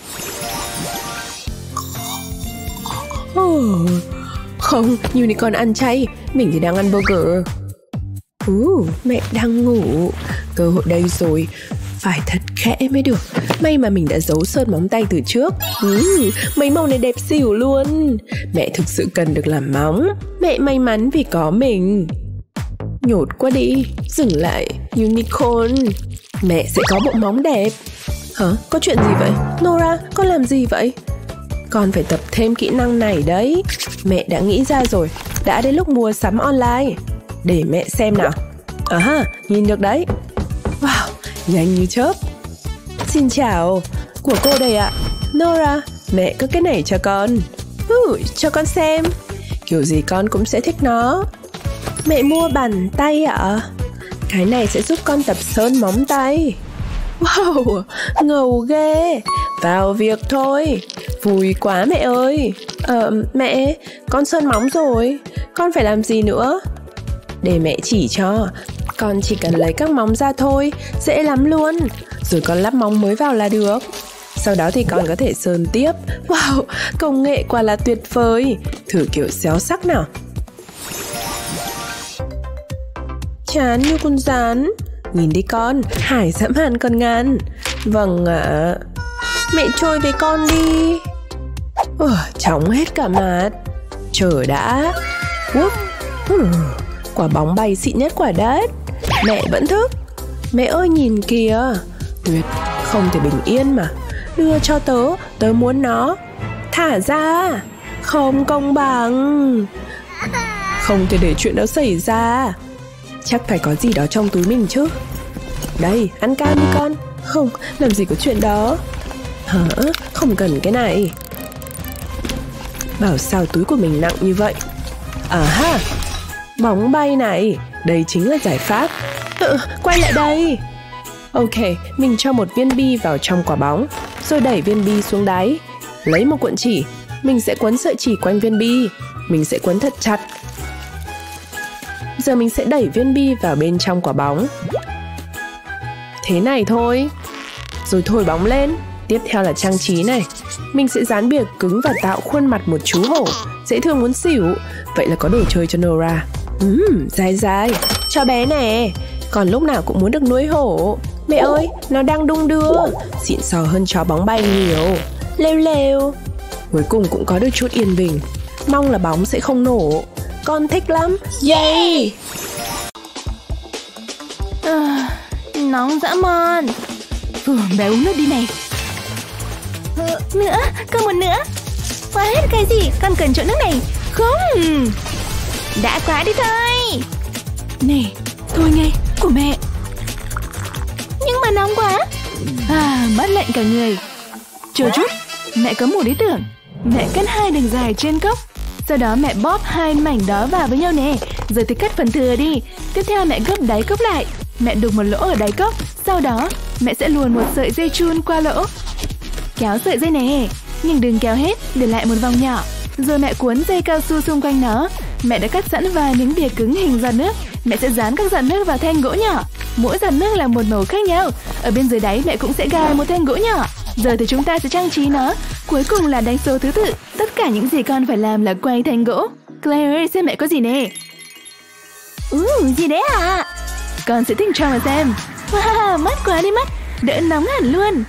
Oh, không, Unicorn ăn chay. Mình thì đang ăn burger. Uh, mẹ đang ngủ. Cơ hội đây rồi. Phải thật khẽ mới được. May mà mình đã giấu sơn móng tay từ trước. uh, Mấy màu này đẹp xỉu luôn. Mẹ thực sự cần được làm móng. Mẹ may mắn vì có mình. Nhột quá đi. Dừng lại Unicorn. Mẹ sẽ có bộ móng đẹp. Hả? Có chuyện gì vậy? Nora, con làm gì vậy? Con phải tập thêm kỹ năng này đấy. Mẹ đã nghĩ ra rồi. Đã đến lúc mua sắm online. Để mẹ xem nào. À ha, nhìn được đấy. Wow, nhanh như chớp. Xin chào. Của cô đây ạ. Nora, mẹ có cái này cho con. Ừ, cho con xem. Kiểu gì con cũng sẽ thích nó. Mẹ mua bàn tay ạ. Cái này sẽ giúp con tập sơn móng tay. Wow, ngầu ghê. Vào việc thôi. Vui quá mẹ ơi. Ờ, mẹ, con sơn móng rồi. Con phải làm gì nữa? Để mẹ chỉ cho. Con chỉ cần lấy các móng ra thôi. Dễ lắm luôn. Rồi con lắp móng mới vào là được. Sau đó thì con có thể sơn tiếp. Wow, công nghệ quả là tuyệt vời. Thử kiểu xéo sắc nào. Chán như con rán. Nhìn đi con, hải dẫm hàn con ngàn. Vâng ạ. À. Mẹ chơi với con đi. Ủa, chóng hết cả mặt. Chờ đã. Úp. Hmm. Quả bóng bay xịn nhất quả đất. Mẹ vẫn thức. Mẹ ơi nhìn kìa. Tuyệt, không thể bình yên mà. Đưa cho tớ, tớ muốn nó. Thả ra. Không công bằng. Không thể để chuyện đó xảy ra. Chắc phải có gì đó trong túi mình chứ. Đây, ăn cam đi con. Không, làm gì có chuyện đó. Hả? Không cần cái này. Bảo sao túi của mình nặng như vậy. À ha, bóng bay này. Đây chính là giải pháp. ừ, Quay lại đây. Ok, mình cho một viên bi vào trong quả bóng. Rồi đẩy viên bi xuống đáy. Lấy một cuộn chỉ. Mình sẽ quấn sợi chỉ quanh viên bi. Mình sẽ quấn thật chặt. Giờ mình sẽ đẩy viên bi vào bên trong quả bóng. Thế này thôi. Rồi thổi bóng lên. Tiếp theo là trang trí này. Mình sẽ dán bìa cứng và tạo khuôn mặt một chú hổ. dễ thương muốn xỉu. Vậy là có đồ chơi cho Nora. Ừm, dài dài. Cho bé nè. Còn lúc nào cũng muốn được nuôi hổ. Mẹ ơi, nó đang đung đưa. Xịn sò hơn chó bóng bay nhiều. Lêu lêu. Cuối cùng cũng có được chút yên bình. Mong là bóng sẽ không nổ. Con thích lắm. Yay! À, nóng dã man. Ừ, bé uống nước đi này. Nữa, còn một nữa. Quá hết cái gì, con cần chỗ nước này. Không. Đã quá đi thôi. Này, thôi nghe, của mẹ. Nhưng mà nóng quá. À, mát lạnh cả người. Chờ chút, mẹ có một ý tưởng. Mẹ cắt hai đường dài trên cốc. Sau đó mẹ bóp hai mảnh đó vào với nhau nè. Rồi thì cắt phần thừa đi. Tiếp theo mẹ gấp đáy cốc lại. Mẹ đục một lỗ ở đáy cốc. Sau đó mẹ sẽ luồn một sợi dây chun qua lỗ. Kéo sợi dây nè, nhưng đừng kéo hết, để lại một vòng nhỏ. Rồi mẹ cuốn dây cao su xung quanh nó. Mẹ đã cắt sẵn vài miếng bìa cứng hình giọt nước. Mẹ sẽ dán các giọt nước vào thanh gỗ nhỏ. Mỗi giọt nước là một màu khác nhau. Ở bên dưới đáy mẹ cũng sẽ gài một thanh gỗ nhỏ. Giờ thì chúng ta sẽ trang trí nó. Cuối cùng là đánh số thứ tự. Tất cả những gì con phải làm là quay thanh gỗ. Claire ơi, xem mẹ có gì nè. Uh, gì đấy à? Con sẽ thích cho mà xem. Wow, mát quá đi mất. Đỡ nóng hẳn luôn.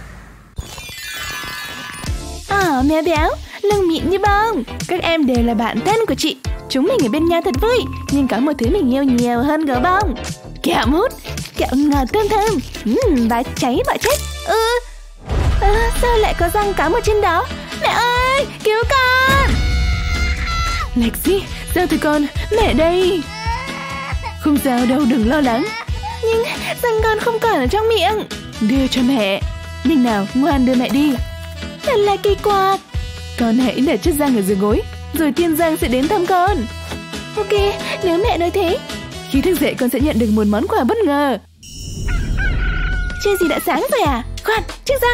À, mèo béo, lưng mịn như bông. Các em đều là bạn thân của chị. Chúng mình ở bên nhau thật vui. Nhưng có một thứ mình yêu nhiều hơn gấu bông. Kẹo mút. Kẹo ngọt thơm thơm. Uhm, bá cháy bọ chết. Ừ. À, sao lại có răng cá một trên đó? Mẹ ơi, cứu con. Lexi, sao thì con? Mẹ đây. Không sao đâu, đừng lo lắng. Nhưng răng con không còn ở trong miệng. Đưa cho mẹ. Nhưng nào, ngoan đưa mẹ đi. Thật là kỳ quặc. Con hãy để chiếc răng ở dưới gối. Rồi tiên răng sẽ đến thăm con. Ok, nếu mẹ nói thế. Khi thức dậy con sẽ nhận được một món quà bất ngờ. Chưa gì đã sáng rồi à? Khoan, chiếc răng.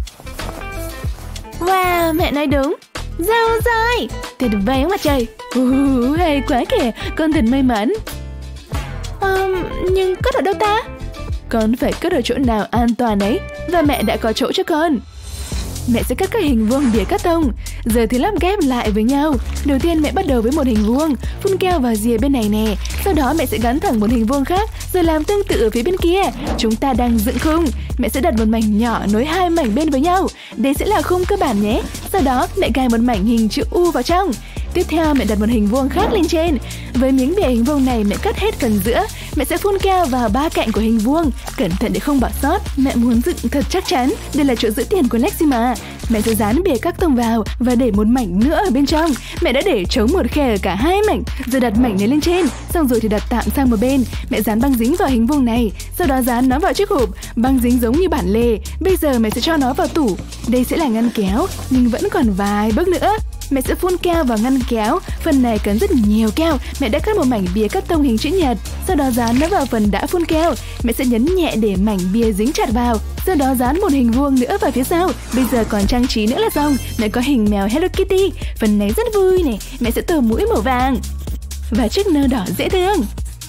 Wow, mẹ nói đúng. Rau rồi. Tuyệt vời mặt trời. uh, Hay quá kìa, con thật may mắn. um, Nhưng cất ở đâu ta? Con phải cất ở chỗ nào an toàn ấy. Và mẹ đã có chỗ cho con. Mẹ sẽ cắt các hình vuông bìa cắt tông. Giờ thì lắp ghép lại với nhau. Đầu tiên mẹ bắt đầu với một hình vuông, phun keo vào rìa bên này nè. Sau đó mẹ sẽ gắn thẳng một hình vuông khác, rồi làm tương tự ở phía bên kia. Chúng ta đang dựng khung. Mẹ sẽ đặt một mảnh nhỏ nối hai mảnh bên với nhau. Đây sẽ là khung cơ bản nhé. Sau đó mẹ gài một mảnh hình chữ U vào trong. Tiếp theo mẹ đặt một hình vuông khác lên trên. Với miếng bìa hình vuông này mẹ cắt hết phần giữa. Mẹ sẽ phun keo vào ba cạnh của hình vuông. Cẩn thận để không bỏ sót. Mẹ muốn dựng thật chắc chắn. Đây là chỗ giữ tiền của Lexi mà. Mẹ sẽ dán bìa các tông vào và để một mảnh nữa ở bên trong. Mẹ đã để trống một khe ở cả hai mảnh. Rồi đặt mảnh này lên trên. Xong rồi thì đặt tạm sang một bên. Mẹ dán băng dính vào hình vuông này. Sau đó dán nó vào chiếc hộp. Băng dính giống như bản lề. Bây giờ mẹ sẽ cho nó vào tủ. Đây sẽ là ngăn kéo, nhưng vẫn còn vài bước nữa. Mẹ sẽ phun keo vào ngăn kéo. Phần này cần rất nhiều keo. Mẹ đã cắt một mảnh bìa cắt tông hình chữ nhật. Sau đó dán nó vào phần đã phun keo. Mẹ sẽ nhấn nhẹ để mảnh bìa dính chặt vào. Sau đó dán một hình vuông nữa vào phía sau. Bây giờ còn trang trí nữa là xong. Mẹ có hình mèo Hello Kitty. Phần này rất vui này. Mẹ sẽ tô mũi màu vàng và chiếc nơ đỏ dễ thương.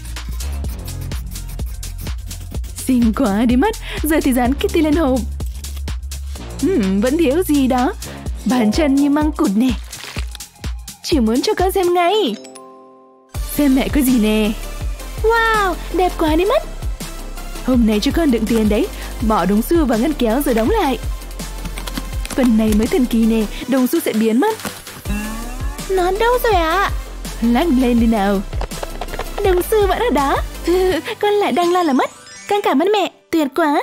Xinh quá đi mất. Giờ thì dán Kitty lên hộp. hmm, Vẫn thiếu gì đó. Bàn chân như măng cụt nè. Chỉ muốn cho con xem ngay. Xem mẹ có gì nè. Wow, đẹp quá đi mất. Hôm nay cho con đựng tiền đấy. Bỏ đồng xu vào ngăn kéo rồi đóng lại. Phần này mới thần kỳ nè. Đồng xu sẽ biến mất. Nó đâu rồi ạ? À? Lắc lên đi nào. Đồng xu vẫn ở đó. Con lại đang lo là mất. Con cảm ơn mẹ, tuyệt quá.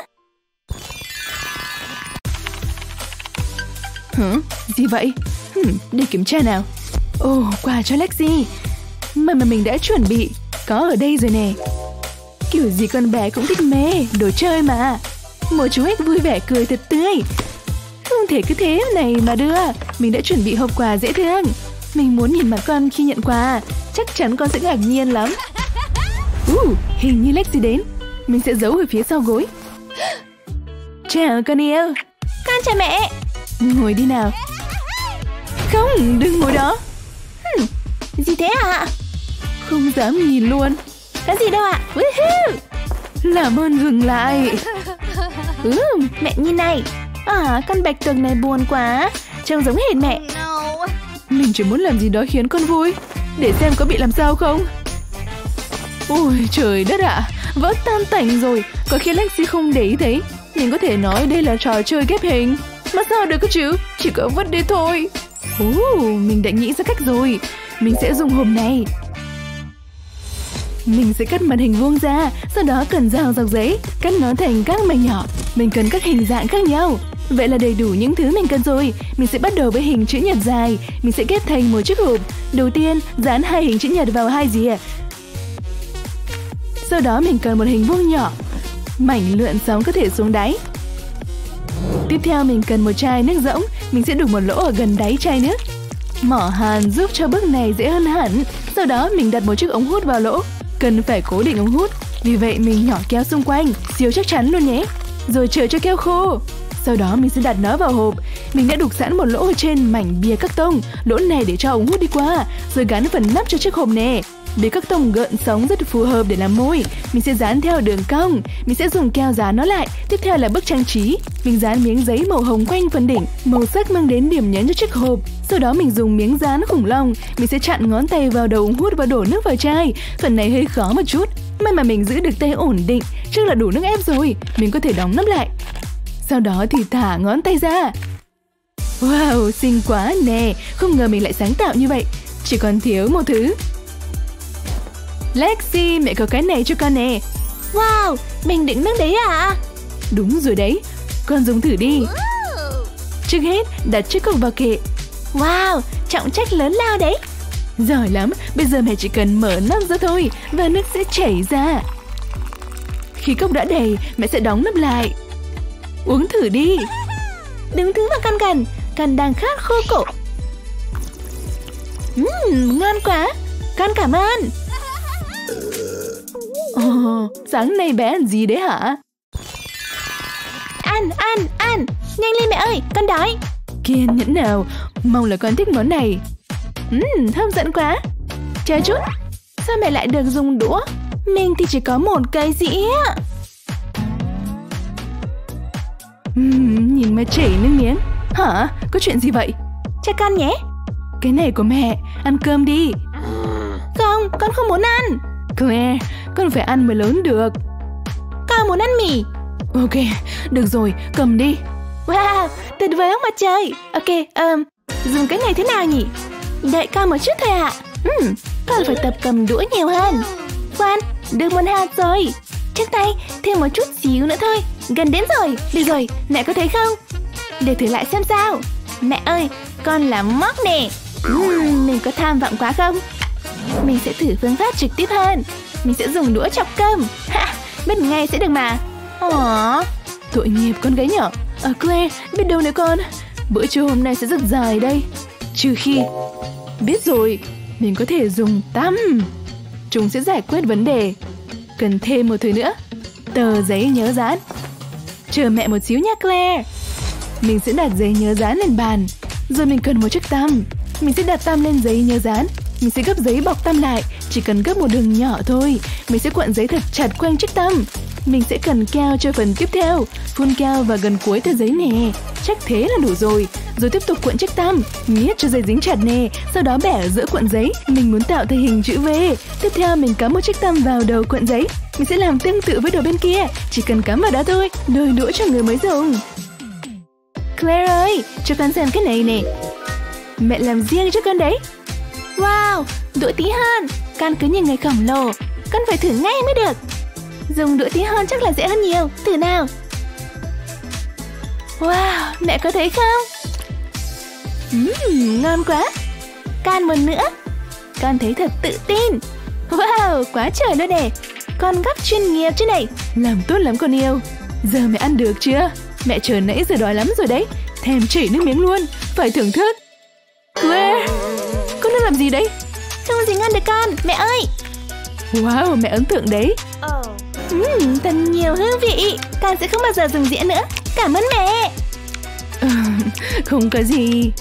Hả? Gì vậy? Hmm, đi kiểm tra nào. Ồ, oh, quà cho Lexi. Mà mà mình đã chuẩn bị. Có ở đây rồi nè. Kiểu gì con bé cũng thích mê. Đồ chơi mà. Một chú ếch vui vẻ cười thật tươi. Không thể cứ thế này mà đưa. Mình đã chuẩn bị hộp quà dễ thương. Mình muốn nhìn mặt con khi nhận quà. Chắc chắn con sẽ ngạc nhiên lắm. uh, Hình như Lexi đến. Mình sẽ giấu ở phía sau gối. Chào con yêu. Con chào mẹ. Ngồi đi nào. Không, đừng ngồi đó. hmm, Gì thế ạ? À? Không dám nhìn luôn. Có gì đâu ạ? À? Woohoo! Làm ơn dừng lại. ừ, Mẹ nhìn này. À, con bạch tuộc này buồn quá. Trông giống hệt mẹ. No, Mình chỉ muốn làm gì đó khiến con vui, để xem có bị làm sao không. Ôi trời đất ạ, à, vỡ tan tành rồi. Có khi Lexi không để ý thấy. Mình có thể nói đây là trò chơi ghép hình. Mà sao được cơ chứ, chỉ có vứt đi thôi. Ồ, mình đã nghĩ ra cách rồi. Mình sẽ dùng hộp này. Mình sẽ cắt màn hình vuông ra, sau đó cần dao dọc giấy, cắt nó thành các mảnh nhỏ. Mình cần các hình dạng khác nhau. Vậy là đầy đủ những thứ mình cần rồi. Mình sẽ bắt đầu với hình chữ nhật dài. Mình sẽ ghép thành một chiếc hộp. Đầu tiên, dán hai hình chữ nhật vào hai rìa. Sau đó mình cần một hình vuông nhỏ. Mảnh lượn sóng có thể xuống đáy. Tiếp theo mình cần một chai nước rỗng. Mình sẽ đục một lỗ ở gần đáy chai nước. Mỏ hàn giúp cho bước này dễ hơn hẳn. Sau đó mình đặt một chiếc ống hút vào lỗ. Cần phải cố định ống hút. Vì vậy mình nhỏ keo xung quanh, siêu chắc chắn luôn nhé. Rồi chờ cho keo khô. Sau đó mình sẽ đặt nó vào hộp. Mình đã đục sẵn một lỗ ở trên mảnh bìa các tông. Lỗ này để cho ống hút đi qua. Rồi gắn phần nắp cho chiếc hộp nè. Bìa các tông gợn sóng rất phù hợp để làm môi. Mình sẽ dán theo đường cong. Mình sẽ dùng keo dán nó lại. Tiếp theo là bước trang trí. Mình dán miếng giấy màu hồng quanh phần đỉnh. Màu sắc mang đến điểm nhấn cho chiếc hộp. Sau đó mình dùng miếng dán khủng long. Mình sẽ chặn ngón tay vào đầu ống hút và đổ nước vào chai. Phần này hơi khó một chút. May mà mình giữ được tay ổn định. Chắc là đủ nước ép rồi. Mình có thể đóng nắp lại. Sau đó thì thả ngón tay ra. Wow, xinh quá nè. Không ngờ mình lại sáng tạo như vậy. Chỉ còn thiếu một thứ. Lexi, mẹ có cái này cho con nè. Wow, mình đựng nước đấy à? Đúng rồi đấy. Con dùng thử đi. Trước hết, đặt chiếc cốc vào kệ. Wow, trọng trách lớn lao đấy. Giỏi lắm, bây giờ mẹ chỉ cần mở nắp ra thôi và nước sẽ chảy ra. Khi cốc đã đầy, mẹ sẽ đóng nắp lại. Uống thử đi. Đừng thứ mà con cần, con đang khát khô cổ. Uhm, ngon quá, con cảm ơn. Ồ, sáng nay bé ăn gì đấy hả? Ăn, ăn, ăn. Nhanh lên mẹ ơi, con đói. Kiên nhẫn nào, mong là con thích món này. Uhm, hấp dẫn quá. Chờ chút, sao mẹ lại được dùng đũa? Mình thì chỉ có một cây dĩa. uhm, Nhìn mà chảy nước miếng. Hả? Có chuyện gì vậy? Cho con nhé. Cái này của mẹ, ăn cơm đi. Không, con không muốn ăn. Claire, con phải ăn mới lớn được. Con muốn ăn mì. Ok, được rồi, cầm đi. Wow, tuyệt vời không mặt trời. Ok, um, dùng cái này thế nào nhỉ? Đợi con một chút thôi ạ. À. uhm, Con phải tập cầm đũa nhiều hơn. Khoan, được một hạt rồi. Chắc tay, thêm một chút xíu nữa thôi. Gần đến rồi. Được rồi, mẹ có thấy không? Để thử lại xem sao. Mẹ ơi, con là móc nè. uhm, Mình có tham vọng quá không? Mình sẽ thử phương pháp trực tiếp hơn. Mình sẽ dùng đũa chọc cơm. Ha, biết ngay sẽ được mà. Ồ, tội nghiệp con gái nhỏ. À Claire, biết đâu nữa con. Bữa trưa hôm nay sẽ rất dài đây. Trừ khi... Biết rồi, mình có thể dùng tăm. Chúng sẽ giải quyết vấn đề. Cần thêm một thứ nữa. Tờ giấy nhớ dán. Chờ mẹ một xíu nha Claire. Mình sẽ đặt giấy nhớ dán lên bàn. Rồi mình cần một chiếc tăm. Mình sẽ đặt tăm lên giấy nhớ dán. Mình sẽ gấp giấy bọc tăm lại. Chỉ cần gấp một đường nhỏ thôi. Mình sẽ cuộn giấy thật chặt quanh chiếc tăm. Mình sẽ cần keo cho phần tiếp theo. Phun keo vào gần cuối tờ giấy nè. Chắc thế là đủ rồi. Rồi tiếp tục cuộn chiếc tăm, miết cho giấy dính chặt nè. Sau đó bẻ ở giữa cuộn giấy. Mình muốn tạo thành hình chữ V. Tiếp theo mình cắm một chiếc tăm vào đầu cuộn giấy. Mình sẽ làm tương tự với đầu bên kia. Chỉ cần cắm vào đó thôi. Đôi đũa cho người mới dùng. Claire ơi, cho con xem cái này nè. Mẹ làm riêng cho con đấy. Wow, đũa tí hon. Con cứ như người khổng lồ. Con phải thử ngay mới được. Dùng đũa tí hon chắc là dễ hơn nhiều. Thử nào. Wow, mẹ có thấy không? Uhm, ngon quá. Con một nữa. Con thấy thật tự tin. Wow, quá trời luôn nè. Con gấp chuyên nghiệp chứ này. Làm tốt lắm con yêu. Giờ mẹ ăn được chưa? Mẹ chờ nãy giờ đói lắm rồi đấy. Thèm chảy nước miếng luôn. Phải thưởng thức. Claire, con đang làm gì đấy? Không gì ngăn được con, mẹ ơi. Wow, mẹ ấn tượng đấy. Uhm, thật nhiều hương vị. Con sẽ không bao giờ dùng dĩa nữa. Cảm ơn mẹ. À, không có gì.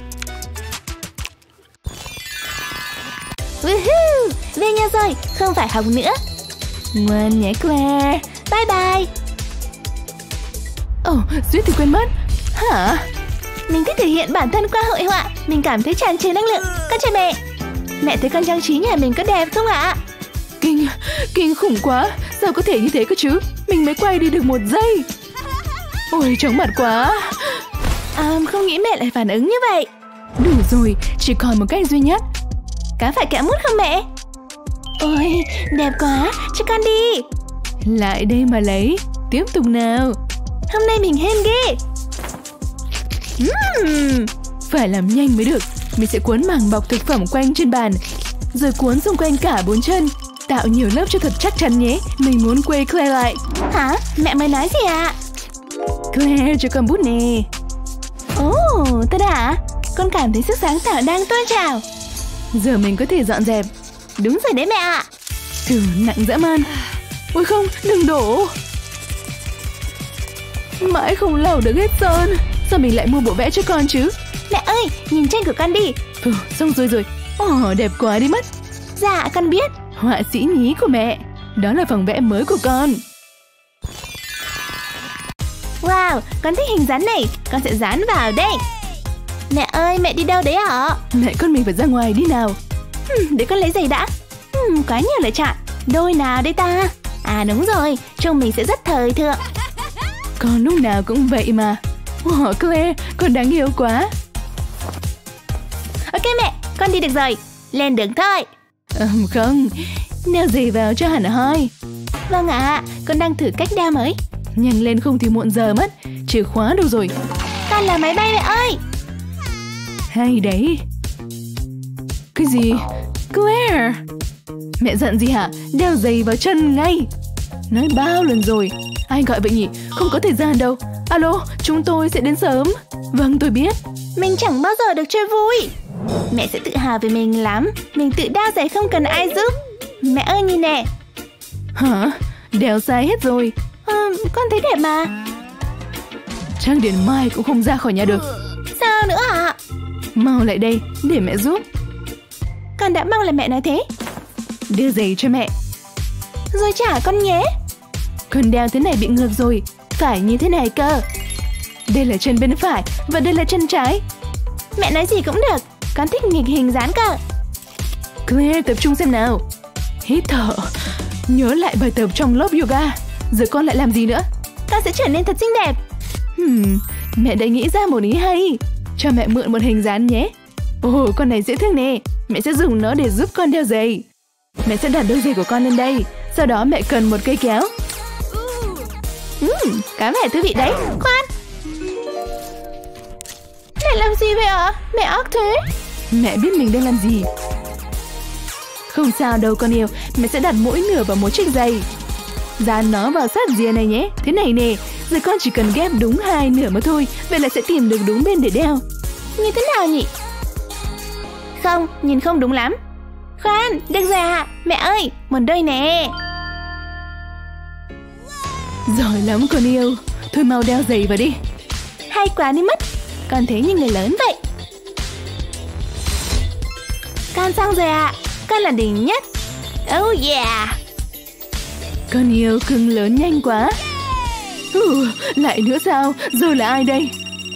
Woohoo, về nhà rồi, không phải học nữa. Ngoan nhé Claire. Bye bye. Ồ, oh, suýt thì quên mất. Hả? Mình thích thể hiện bản thân qua hội họa. Mình cảm thấy tràn trề năng lượng. con chào mẹ. Mẹ thấy con trang trí nhà mình có đẹp không ạ? Kinh, kinh khủng quá. Sao có thể như thế cơ chứ? Mình mới quay đi được một giây. Ôi, chóng mặt quá. À, không nghĩ mẹ lại phản ứng như vậy. Đủ rồi, chỉ còn một cách duy nhất. Có phải kẹo mút không mẹ? Ôi, đẹp quá, cho con đi. Lại đây mà lấy. Tiếp tục nào. Hôm nay mình hên ghê. uhm, Phải làm nhanh mới được. Mình sẽ cuốn màng bọc thực phẩm quanh trên bàn, rồi cuốn xung quanh cả bốn chân. Tạo nhiều lớp cho thật chắc chắn nhé. Mình muốn quay Claire lại. Hả? Mẹ mới nói gì ạ? Claire, cho con bút nè. Ồ, oh, thật ạ? Con cảm thấy sức sáng tạo đang tuôn trào. Giờ mình có thể dọn dẹp. Đúng rồi đấy mẹ ạ. Thử nặng dã man. Ôi không, đừng đổ. Mãi không lau được hết sơn. Sao mình lại mua bộ vẽ cho con chứ? Mẹ ơi, nhìn tranh của con đi. Ừ, xong rồi rồi. Ồ, đẹp quá đi mất. Dạ, con biết. Họa sĩ nhí của mẹ. Đó là phòng vẽ mới của con. Wow, con thích hình dán này. Con sẽ dán vào đây. Mẹ ơi, mẹ đi đâu đấy ạ? Mẹ con mình phải ra ngoài đi nào. Hmm, để con lấy giày đã. Hmm, quá nhiều lựa chọn. Đôi nào đây ta? À đúng rồi, trông mình sẽ rất thời thượng. Con lúc nào cũng vậy mà. Ồ, Claire, con đáng yêu quá. Ok mẹ, con đi được rồi. Lên đường thôi. À, không, đeo giày vào cho hẳn hoi. Vâng ạ, à, con đang thử cách đeo mới. Nhanh lên không thì muộn giờ mất. Chìa khóa đâu rồi? Con là máy bay mẹ ơi. Hay đấy. Cái gì? Claire, mẹ giận gì hả? Đeo giày vào chân ngay. Nói bao lần rồi. Ai gọi vậy nhỉ? Không có thời gian đâu. Alo, chúng tôi sẽ đến sớm. Vâng, tôi biết. Mình chẳng bao giờ được chơi vui. Mẹ sẽ tự hào về mình lắm. Mình tự đeo giày không cần ai giúp. Mẹ ơi nhìn nè. Hả? Đeo sai hết rồi. à, Con thấy đẹp mà. Chắc đến mai cũng không ra khỏi nhà được. Sao nữa ạ? À? Mau lại đây để mẹ giúp. Con đã mong là mẹ nói thế. Đưa giày cho mẹ. Rồi trả con nhé. Con đeo thế này bị ngược rồi. Phải như thế này cơ. Đây là chân bên phải và đây là chân trái. Mẹ nói gì cũng được. Con thích nghịch hình dán cơ. Claire, tập trung xem nào. Hít thở. Nhớ lại bài tập trong lớp yoga. Giờ con lại làm gì nữa? Con sẽ trở nên thật xinh đẹp. hmm, Mẹ đã nghĩ ra một ý hay. Cho mẹ mượn một hình dán nhé. Ồ, con này dễ thương nè. Mẹ sẽ dùng nó để giúp con đeo giày. Mẹ sẽ đặt đôi giày của con lên đây. Sau đó mẹ cần một cây kéo. uhm, Có vẻ thú vị đấy. Khoan, mẹ làm gì vậy ạ? Mẹ ác thế. Mẹ biết mình đang làm gì. Không sao đâu con yêu. Mẹ sẽ đặt mỗi nửa vào một chiếc giày. Dán nó vào sát rìa này nhé. Thế này nè. Giờ con chỉ cần ghép đúng hai nửa mà thôi. Vậy là sẽ tìm được đúng bên để đeo. Như thế nào nhỉ? Không, nhìn không đúng lắm. Khoan, được rồi ạ. Mẹ ơi, một đôi nè. Giỏi lắm con yêu. Thôi mau đeo giày vào đi. Hay quá đi mất. Con thấy như người lớn vậy. Con xong rồi ạ. Con là đỉnh nhất. Oh yeah. Con yêu cưng lớn nhanh quá. ừ, Lại nữa sao? Giờ là ai đây?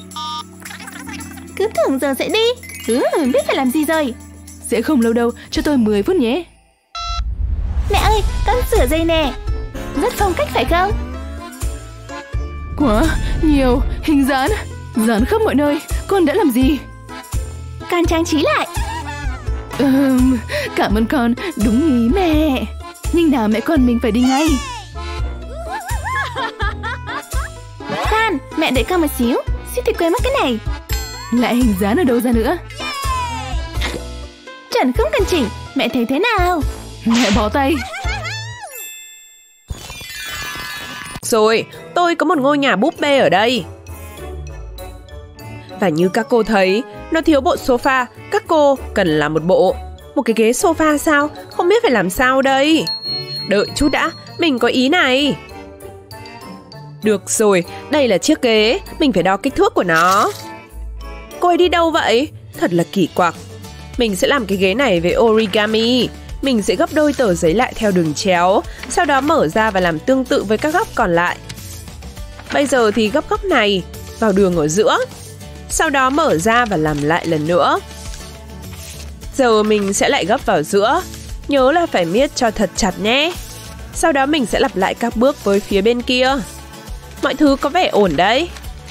Cứ tưởng giờ sẽ đi. Ừ, biết phải làm gì rồi. Sẽ không lâu đâu, cho tôi mười phút nhé. Mẹ ơi, con sửa dây nè. Rất phong cách phải không? Quá nhiều hình dán. Dán khắp mọi nơi. Con đã làm gì? Con trang trí lại. Ừm, cảm ơn con. Đúng ý mẹ. Nhưng nào mẹ con mình phải đi ngay. Khoan, mẹ đợi con một xíu. Suýt thì quên mất cái này. Lại hình dán ở đâu ra nữa? Chuẩn không cần chỉnh. Mẹ thấy thế nào? Mẹ bỏ tay. Rồi, tôi có một ngôi nhà búp bê ở đây. Và như các cô thấy, nó thiếu bộ sofa. Các cô cần làm một bộ. Một cái ghế sofa sao? Không biết phải làm sao đây. Đợi chút đã, mình có ý này. Được rồi, đây là chiếc ghế. Mình phải đo kích thước của nó. Cô ấy đi đâu vậy? Thật là kỳ quặc. Mình sẽ làm cái ghế này với origami. Mình sẽ gấp đôi tờ giấy lại theo đường chéo. Sau đó mở ra và làm tương tự với các góc còn lại. Bây giờ thì gấp góc này vào đường ở giữa. Sau đó mở ra và làm lại lần nữa. Giờ mình sẽ lại gấp vào giữa. Nhớ là phải miết cho thật chặt nhé. Sau đó mình sẽ lặp lại các bước với phía bên kia. Mọi thứ có vẻ ổn đấy.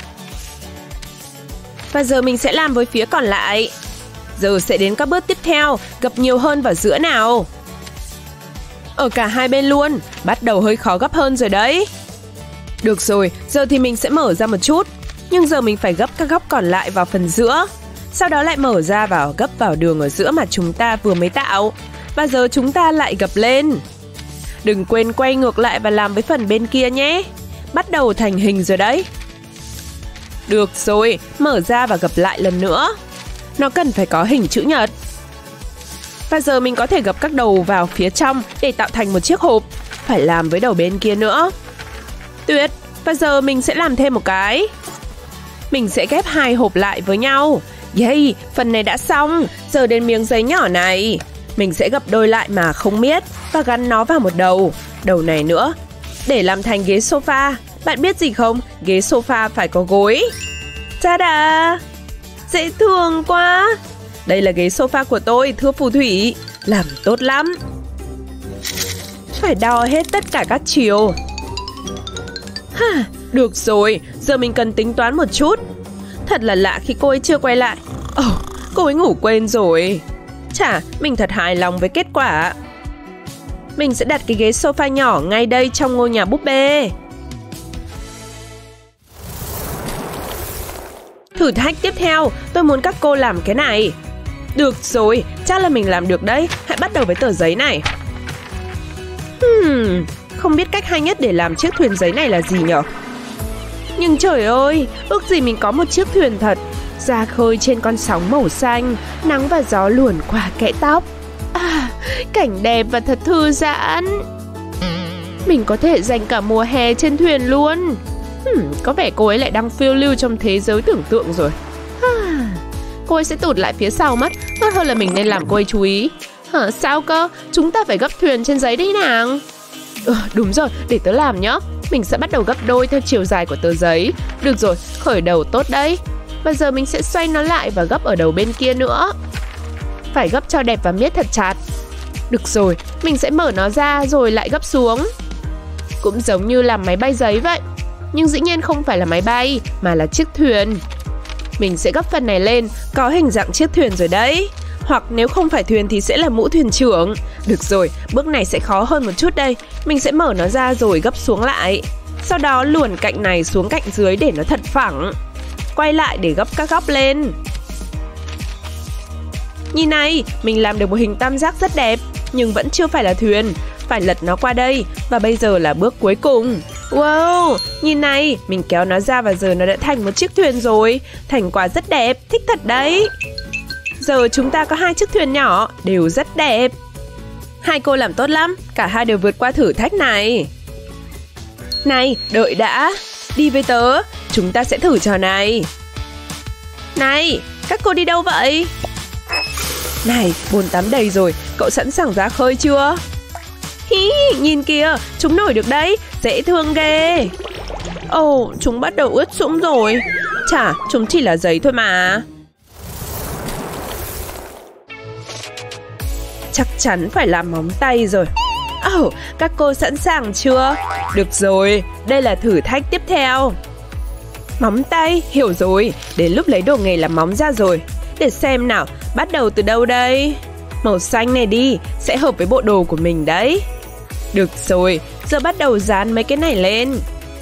Và giờ mình sẽ làm với phía còn lại. Giờ sẽ đến các bước tiếp theo, gập nhiều hơn vào giữa nào. Ở cả hai bên luôn, bắt đầu hơi khó gấp hơn rồi đấy. Được rồi, giờ thì mình sẽ mở ra một chút. Nhưng giờ mình phải gấp các góc còn lại vào phần giữa. Sau đó lại mở ra và gấp vào đường ở giữa mà chúng ta vừa mới tạo. Và giờ chúng ta lại gập lên. Đừng quên quay ngược lại và làm với phần bên kia nhé. Bắt đầu thành hình rồi đấy. Được rồi, mở ra và gập lại lần nữa. Nó cần phải có hình chữ nhật. Và giờ mình có thể gập các đầu vào phía trong để tạo thành một chiếc hộp. Phải làm với đầu bên kia nữa. Tuyệt, và giờ mình sẽ làm thêm một cái. Mình sẽ ghép hai hộp lại với nhau. Yay, phần này đã xong. Giờ đến miếng giấy nhỏ này. Mình sẽ gập đôi lại mà không miết và gắn nó vào một đầu. Đầu này nữa. Để làm thành ghế sofa. Bạn biết gì không? Ghế sofa phải có gối. Ta-da! Dễ thương quá. Đây là ghế sofa của tôi, thưa phù thủy. Làm tốt lắm. Phải đo hết tất cả các chiều. Ha, được rồi, giờ mình cần tính toán một chút. Thật là lạ khi cô ấy chưa quay lại. Ồ, oh, cô ấy ngủ quên rồi. Chả, mình thật hài lòng với kết quả. Mình sẽ đặt cái ghế sofa nhỏ ngay đây trong ngôi nhà búp bê. Thử thách tiếp theo, tôi muốn các cô làm cái này. Được rồi, chắc là mình làm được đấy. Hãy bắt đầu với tờ giấy này. Hmm, không biết cách hay nhất để làm chiếc thuyền giấy này là gì nhở? Nhưng trời ơi, ước gì mình có một chiếc thuyền thật. Ra khơi trên con sóng màu xanh, nắng và gió luồn qua kẽ tóc. À, cảnh đẹp và thật thư giãn. Mình có thể dành cả mùa hè trên thuyền luôn. Hmm, có vẻ cô ấy lại đang phiêu lưu trong thế giới tưởng tượng rồi. À, cô ấy sẽ tụt lại phía sau mất. Tốt hơn là mình nên làm cô ấy chú ý. Hả, sao cơ? Chúng ta phải gấp thuyền trên giấy đấy nàng. Ừ, đúng rồi, để tớ làm nhé. Mình sẽ bắt đầu gấp đôi theo chiều dài của tờ giấy. Được rồi, khởi đầu tốt đấy. Bây giờ mình sẽ xoay nó lại và gấp ở đầu bên kia nữa. Phải gấp cho đẹp và miết thật chặt. Được rồi, mình sẽ mở nó ra rồi lại gấp xuống. Cũng giống như làm máy bay giấy vậy. Nhưng dĩ nhiên không phải là máy bay, mà là chiếc thuyền. Mình sẽ gấp phần này lên, có hình dạng chiếc thuyền rồi đấy. Hoặc nếu không phải thuyền thì sẽ là mũ thuyền trưởng. Được rồi, bước này sẽ khó hơn một chút đây. Mình sẽ mở nó ra rồi gấp xuống lại. Sau đó luồn cạnh này xuống cạnh dưới để nó thật phẳng. Quay lại để gấp các góc lên. Nhìn này, mình làm được một hình tam giác rất đẹp. Nhưng vẫn chưa phải là thuyền. Phải lật nó qua đây. Và bây giờ là bước cuối cùng. Wow, nhìn này, mình kéo nó ra và giờ nó đã thành một chiếc thuyền rồi. Thành quả rất đẹp, thích thật đấy. Giờ chúng ta có hai chiếc thuyền nhỏ, đều rất đẹp. Hai cô làm tốt lắm, cả hai đều vượt qua thử thách này. Này, đợi đã. Đi với tớ, chúng ta sẽ thử trò này. Này, các cô đi đâu vậy? Này, bồn tắm đầy rồi, cậu sẵn sàng ra khơi chưa? Hi, nhìn kìa, chúng nổi được đấy, dễ thương ghê. Ồ, oh, chúng bắt đầu ướt sũng rồi. Chả, chúng chỉ là giấy thôi mà. Chắc chắn phải làm móng tay rồi. Ồ, oh, các cô sẵn sàng chưa? Được rồi, đây là thử thách tiếp theo. Móng tay, hiểu rồi. Đến lúc lấy đồ nghề làm móng ra rồi. Để xem nào, bắt đầu từ đâu đây? Màu xanh này đi, sẽ hợp với bộ đồ của mình đấy. Được rồi, giờ bắt đầu dán mấy cái này lên.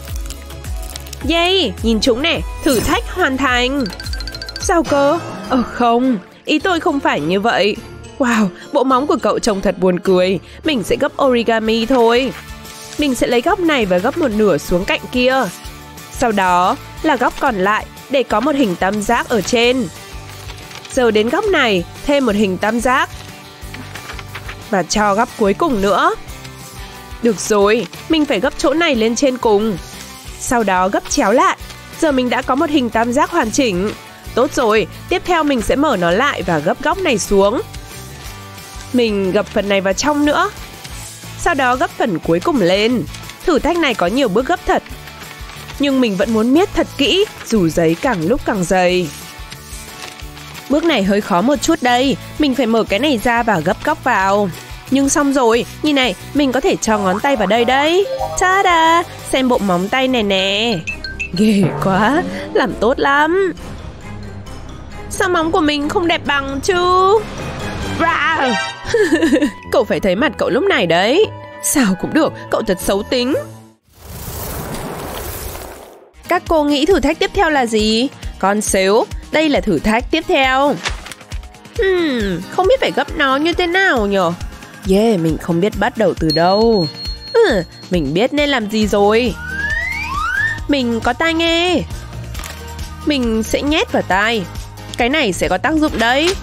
Yay, nhìn chúng nè, thử thách hoàn thành. Sao cơ? Ờ không, ý tôi không phải như vậy. Wow, bộ móng của cậu trông thật buồn cười. Mình sẽ gấp origami thôi. Mình sẽ lấy góc này và gấp một nửa xuống cạnh kia. Sau đó là góc còn lại để có một hình tam giác ở trên. Giờ đến góc này, thêm một hình tam giác. Và cho góc cuối cùng nữa. Được rồi, mình phải gấp chỗ này lên trên cùng. Sau đó gấp chéo lại. Giờ mình đã có một hình tam giác hoàn chỉnh. Tốt rồi, tiếp theo mình sẽ mở nó lại và gấp góc này xuống. Mình gập phần này vào trong nữa. Sau đó gấp phần cuối cùng lên. Thử thách này có nhiều bước gấp thật. Nhưng mình vẫn muốn miết thật kỹ, dù giấy càng lúc càng dày. Bước này hơi khó một chút đây. Mình phải mở cái này ra và gấp góc vào. Nhưng xong rồi, nhìn này, mình có thể cho ngón tay vào đây đấy. Ta-da, xem bộ móng tay này nè. Ghê quá, làm tốt lắm. Sao móng của mình không đẹp bằng chứ? Wow. Cậu phải thấy mặt cậu lúc này đấy. Sao cũng được, cậu thật xấu tính. Các cô nghĩ thử thách tiếp theo là gì? Con sếu, đây là thử thách tiếp theo. Hmm, không biết phải gấp nó như thế nào nhở? Yeah, mình không biết bắt đầu từ đâu. Ừ, mình biết nên làm gì rồi. Mình có tai nghe. Mình sẽ nhét vào tai. Cái này sẽ có tác dụng đấy.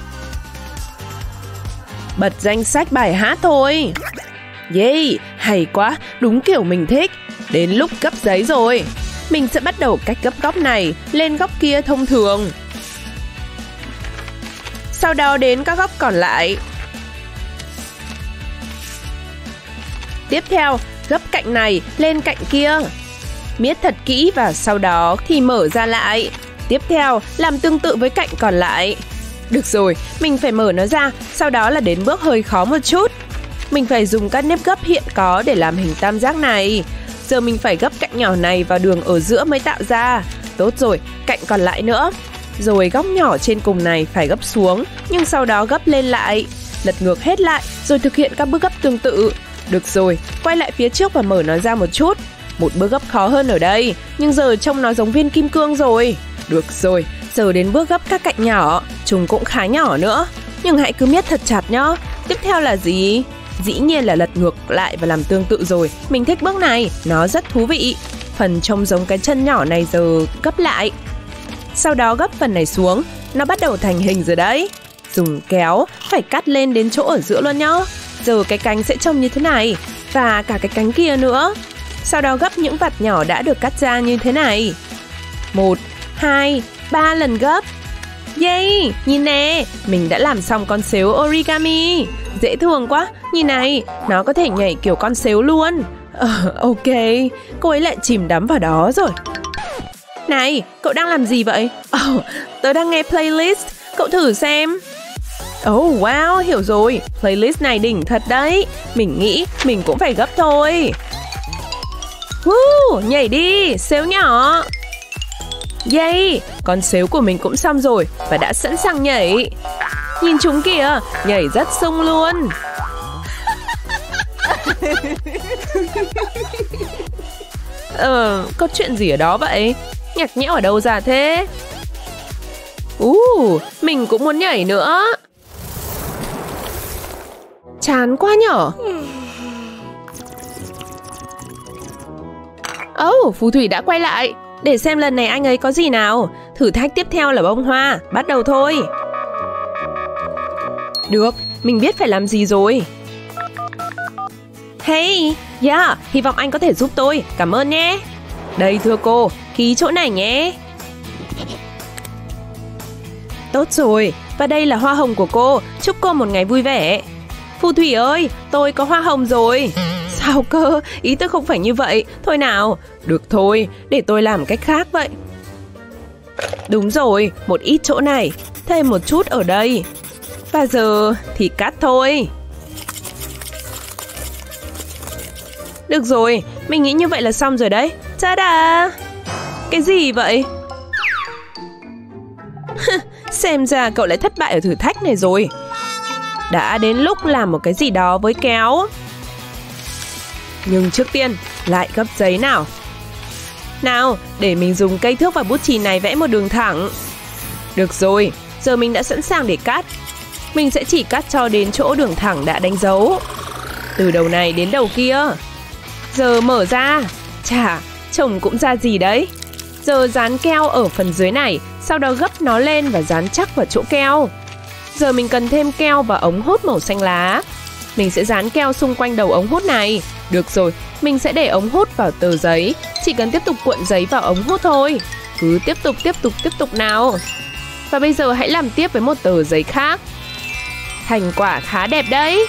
Bật danh sách bài hát thôi. Yeah, hay quá, đúng kiểu mình thích. Đến lúc gấp giấy rồi. Mình sẽ bắt đầu cách gấp góc này lên góc kia thông thường. Sau đó đến các góc còn lại. Tiếp theo, gấp cạnh này lên cạnh kia. Miết thật kỹ và sau đó thì mở ra lại. Tiếp theo, làm tương tự với cạnh còn lại. Được rồi, mình phải mở nó ra, sau đó là đến bước hơi khó một chút. Mình phải dùng các nếp gấp hiện có để làm hình tam giác này. Giờ mình phải gấp cạnh nhỏ này vào đường ở giữa mới tạo ra. Tốt rồi, cạnh còn lại nữa. Rồi góc nhỏ trên cùng này phải gấp xuống, nhưng sau đó gấp lên lại. Lật ngược hết lại, rồi thực hiện các bước gấp tương tự. Được rồi, quay lại phía trước và mở nó ra một chút. Một bước gấp khó hơn ở đây, nhưng giờ trông nó giống viên kim cương rồi. Được rồi, giờ đến bước gấp các cạnh nhỏ. Chúng cũng khá nhỏ nữa, nhưng hãy cứ miết thật chặt nhá. Tiếp theo là gì? Dĩ nhiên là lật ngược lại và làm tương tự rồi. Mình thích bước này, nó rất thú vị. Phần trông giống cái chân nhỏ này giờ gấp lại. Sau đó gấp phần này xuống, nó bắt đầu thành hình rồi đấy. Dùng kéo, phải cắt lên đến chỗ ở giữa luôn nhá. Giờ cái cánh sẽ trông như thế này, và cả cái cánh kia nữa. Sau đó gấp những vặt nhỏ đã được cắt ra như thế này. Một, hai, ba lần gấp. Yay, nhìn nè, mình đã làm xong con sếu origami. Dễ thương quá, nhìn này, nó có thể nhảy kiểu con sếu luôn. uh, Ok, cô ấy lại chìm đắm vào đó rồi. Này, cậu đang làm gì vậy? Oh, tớ đang nghe playlist, cậu thử xem. Oh wow, hiểu rồi, playlist này đỉnh thật đấy. Mình nghĩ mình cũng phải gấp thôi. Woo, nhảy đi, sếu nhỏ. Yay, con sếu của mình cũng xong rồi và đã sẵn sàng nhảy. Nhìn chúng kìa, nhảy rất sung luôn. Ờ, có chuyện gì ở đó vậy? Nhạc nhẽo ở đâu ra thế? Uh, mình cũng muốn nhảy nữa. Chán quá nhở. Oh, phù thủy đã quay lại. Để xem lần này anh ấy có gì nào. Thử thách tiếp theo là bông hoa. Bắt đầu thôi. Được, mình biết phải làm gì rồi. Hey, yeah, hy vọng anh có thể giúp tôi. Cảm ơn nhé. Đây thưa cô, ký chỗ này nhé. Tốt rồi, và đây là hoa hồng của cô. Chúc cô một ngày vui vẻ. Phù thủy ơi, tôi có hoa hồng rồi. Sao cơ, ý tôi không phải như vậy. Thôi nào, được thôi, để tôi làm cách khác vậy. Đúng rồi, một ít chỗ này, thêm một chút ở đây. Và giờ thì cắt thôi. Được rồi, mình nghĩ như vậy là xong rồi đấy. Ta-da! Cái gì vậy? Xem ra cậu lại thất bại ở thử thách này rồi. Đã đến lúc làm một cái gì đó với kéo. Nhưng trước tiên, lại gấp giấy nào. Nào, để mình dùng cây thước và bút chì này vẽ một đường thẳng. Được rồi, giờ mình đã sẵn sàng để cắt. Mình sẽ chỉ cắt cho đến chỗ đường thẳng đã đánh dấu. Từ đầu này đến đầu kia. Giờ mở ra. Chà, trông cũng ra gì đấy. Giờ dán keo ở phần dưới này, sau đó gấp nó lên và dán chắc vào chỗ keo. Giờ mình cần thêm keo và ống hút màu xanh lá. Mình sẽ dán keo xung quanh đầu ống hút này. Được rồi, mình sẽ để ống hút vào tờ giấy. Chỉ cần tiếp tục cuộn giấy vào ống hút thôi. Cứ tiếp tục, tiếp tục, tiếp tục nào. Và bây giờ hãy làm tiếp với một tờ giấy khác. Thành quả khá đẹp đấy.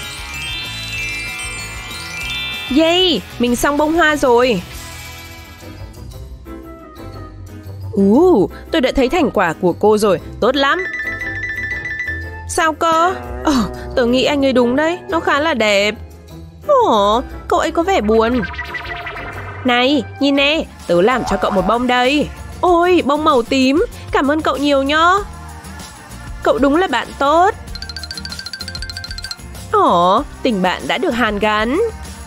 Yay, mình xong bông hoa rồi. Uh, tôi đã thấy thành quả của cô rồi, tốt lắm. Sao cơ? Ờ, tớ nghĩ anh ấy đúng đấy, nó khá là đẹp. Ồ, cậu ấy có vẻ buồn. Này, nhìn nè, tớ làm cho cậu một bông đây. Ôi, bông màu tím, cảm ơn cậu nhiều nhá. Cậu đúng là bạn tốt. Ồ, tình bạn đã được hàn gắn.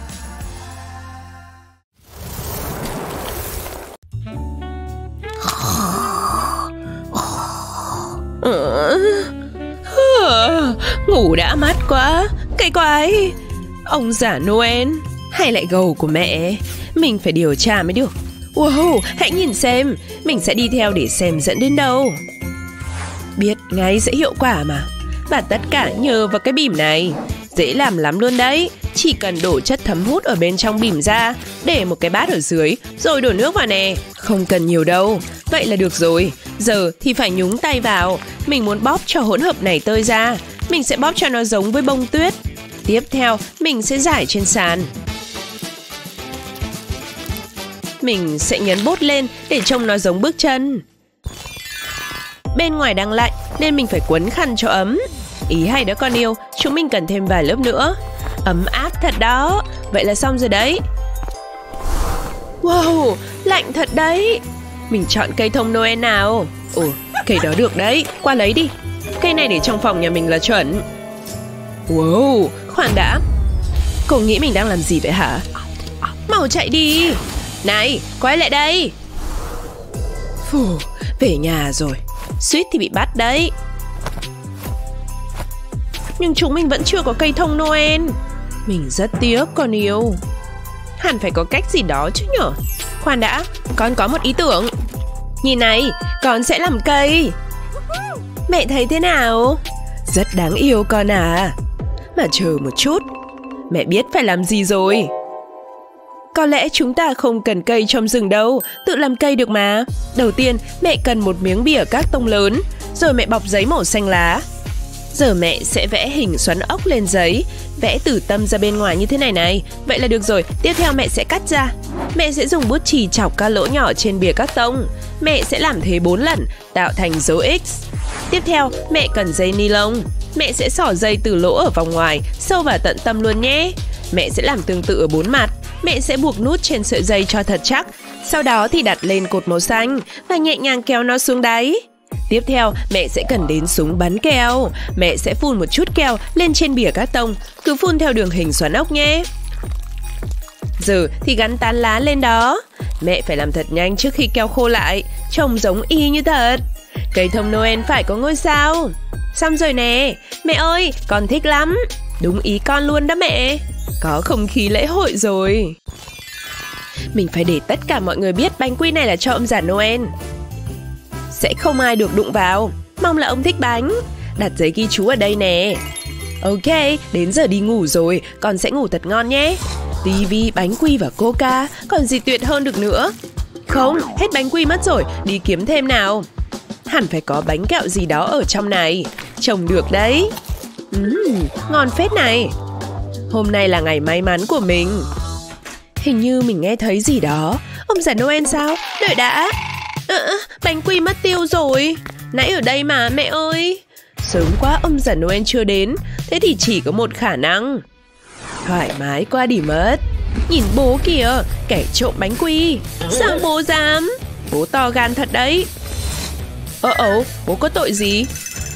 Ngủ đã mát quá. Cái quái. Ông già Noel hay lại gầu của mẹ. Mình phải điều tra mới được. Wow, hãy nhìn xem. Mình sẽ đi theo để xem dẫn đến đâu. Biết ngay sẽ hiệu quả mà. Và tất cả nhờ vào cái bìm này. Dễ làm lắm luôn đấy. Chỉ cần đổ chất thấm hút ở bên trong bìm ra, để một cái bát ở dưới, rồi đổ nước vào nè. Không cần nhiều đâu. Vậy là được rồi. Giờ thì phải nhúng tay vào. Mình muốn bóp cho hỗn hợp này tơi ra. Mình sẽ bóp cho nó giống với bông tuyết. Tiếp theo, mình sẽ rải trên sàn. Mình sẽ nhấn bốt lên để trông nó giống bước chân. Bên ngoài đang lạnh nên mình phải quấn khăn cho ấm. Ý hay đó con yêu, chúng mình cần thêm vài lớp nữa. Ấm áp thật đó. Vậy là xong rồi đấy. Wow, lạnh thật đấy. Mình chọn cây thông Noel nào? Ồ, cây đó được đấy, qua lấy đi. Cây này để trong phòng nhà mình là chuẩn. Wow, khoan đã. Cậu nghĩ mình đang làm gì vậy hả? Mau chạy đi. Này, quay lại đây. Phù, về nhà rồi. Suýt thì bị bắt đấy. Nhưng chúng mình vẫn chưa có cây thông Noel. Mình rất tiếc con yêu. Hẳn phải có cách gì đó chứ nhở. Khoan đã, con có một ý tưởng. Nhìn này, con sẽ làm cây. Mẹ thấy thế nào? Rất đáng yêu con à. Mà chờ một chút, mẹ biết phải làm gì rồi. Có lẽ chúng ta không cần cây trong rừng đâu. Tự làm cây được mà. Đầu tiên, mẹ cần một miếng bìa các tông lớn. Rồi mẹ bọc giấy màu xanh lá. Giờ mẹ sẽ vẽ hình xoắn ốc lên giấy. Vẽ từ tâm ra bên ngoài như thế này này. Vậy là được rồi, tiếp theo mẹ sẽ cắt ra. Mẹ sẽ dùng bút chì chọc các lỗ nhỏ trên bìa các tông. Mẹ sẽ làm thế bốn lần, tạo thành dấu X. Tiếp theo, mẹ cần dây ni lông. Mẹ sẽ xỏ dây từ lỗ ở vòng ngoài, sâu vào tận tâm luôn nhé. Mẹ sẽ làm tương tự ở bốn mặt. Mẹ sẽ buộc nút trên sợi dây cho thật chắc. Sau đó thì đặt lên cột màu xanh và nhẹ nhàng kéo nó xuống đáy. Tiếp theo, mẹ sẽ cần đến súng bắn keo. Mẹ sẽ phun một chút keo lên trên bìa cát tông. Cứ phun theo đường hình xoắn ốc nhé. Giờ thì gắn tán lá lên đó. Mẹ phải làm thật nhanh trước khi keo khô lại. Trông giống y như thật. Cây thông Noel phải có ngôi sao. Xong rồi nè. Mẹ ơi, con thích lắm. Đúng ý con luôn đó mẹ. Có không khí lễ hội rồi. Mình phải để tất cả mọi người biết bánh quy này là cho ông già Noel. Sẽ không ai được đụng vào. Mong là ông thích bánh. Đặt giấy ghi chú ở đây nè. Ok, đến giờ đi ngủ rồi. Con sẽ ngủ thật ngon nhé. Tivi, bánh quy và coca. Còn gì tuyệt hơn được nữa. Không, hết bánh quy mất rồi. Đi kiếm thêm nào. Hẳn phải có bánh kẹo gì đó ở trong này. Trông được đấy. uhm, Ngon phết này. Hôm nay là ngày may mắn của mình. Hình như mình nghe thấy gì đó. Ông già Noel sao? Đợi đã. à, Bánh quy mất tiêu rồi. Nãy ở đây mà mẹ ơi. Sớm quá ông già Noel chưa đến. Thế thì chỉ có một khả năng. Thoải mái qua đi mất. Nhìn bố kìa, kẻ trộm bánh quy. Sao bố dám? Bố to gan thật đấy. Ơ ồ, bố có tội gì?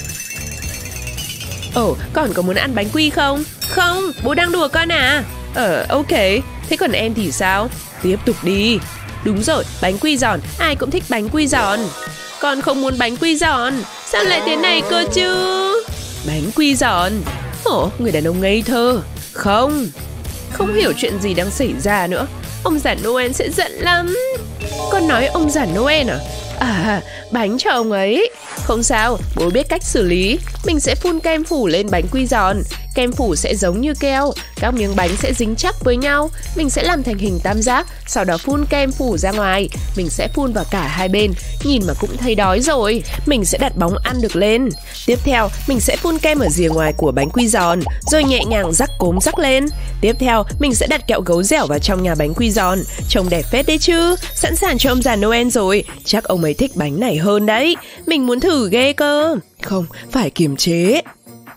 Ồ, con có muốn ăn bánh quy không? Không, bố đang đùa con à. Ờ, ok. Thế còn em thì sao? Tiếp tục đi. Đúng rồi, bánh quy giòn. Ai cũng thích bánh quy giòn. Con không muốn bánh quy giòn. Sao lại thế này cơ chứ? Bánh quy giòn. Ồ, người đàn ông ngây thơ. Không. Không hiểu chuyện gì đang xảy ra nữa. Ông già Noel sẽ giận lắm. Con nói ông già Noel à? À, bánh cho ông ấy. Không sao, bố biết cách xử lý. Mình sẽ phun kem phủ lên bánh quy giòn. Kem phủ sẽ giống như keo. Các miếng bánh sẽ dính chắc với nhau. Mình sẽ làm thành hình tam giác. Sau đó phun kem phủ ra ngoài. Mình sẽ phun vào cả hai bên. Nhìn mà cũng thấy đói rồi. Mình sẽ đặt bóng ăn được lên. Tiếp theo, mình sẽ phun kem ở rìa ngoài của bánh quy giòn. Rồi nhẹ nhàng rắc cốm rắc lên. Tiếp theo, mình sẽ đặt kẹo gấu dẻo vào trong nhà bánh quy giòn. Trông đẹp phết đấy chứ. Sẵn sàng cho ông già Noel rồi. Chắc ông ấy thích bánh này hơn đấy. Mình muốn thử ghê cơ. Không, phải kiềm chế.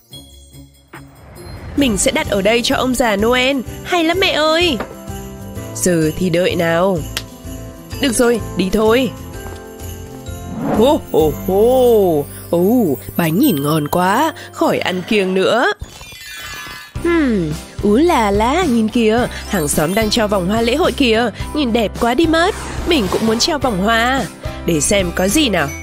Mình sẽ đặt ở đây cho ông già Noel. Hay lắm mẹ ơi. Giờ thì đợi nào. Được rồi, đi thôi. Hô hô hô. Ồ, bánh nhìn ngon quá, khỏi ăn kiêng nữa. Hmm, ú là lá, nhìn kìa, hàng xóm đang treo vòng hoa lễ hội kìa, nhìn đẹp quá đi mất. Mình cũng muốn treo vòng hoa. Để xem có gì nào.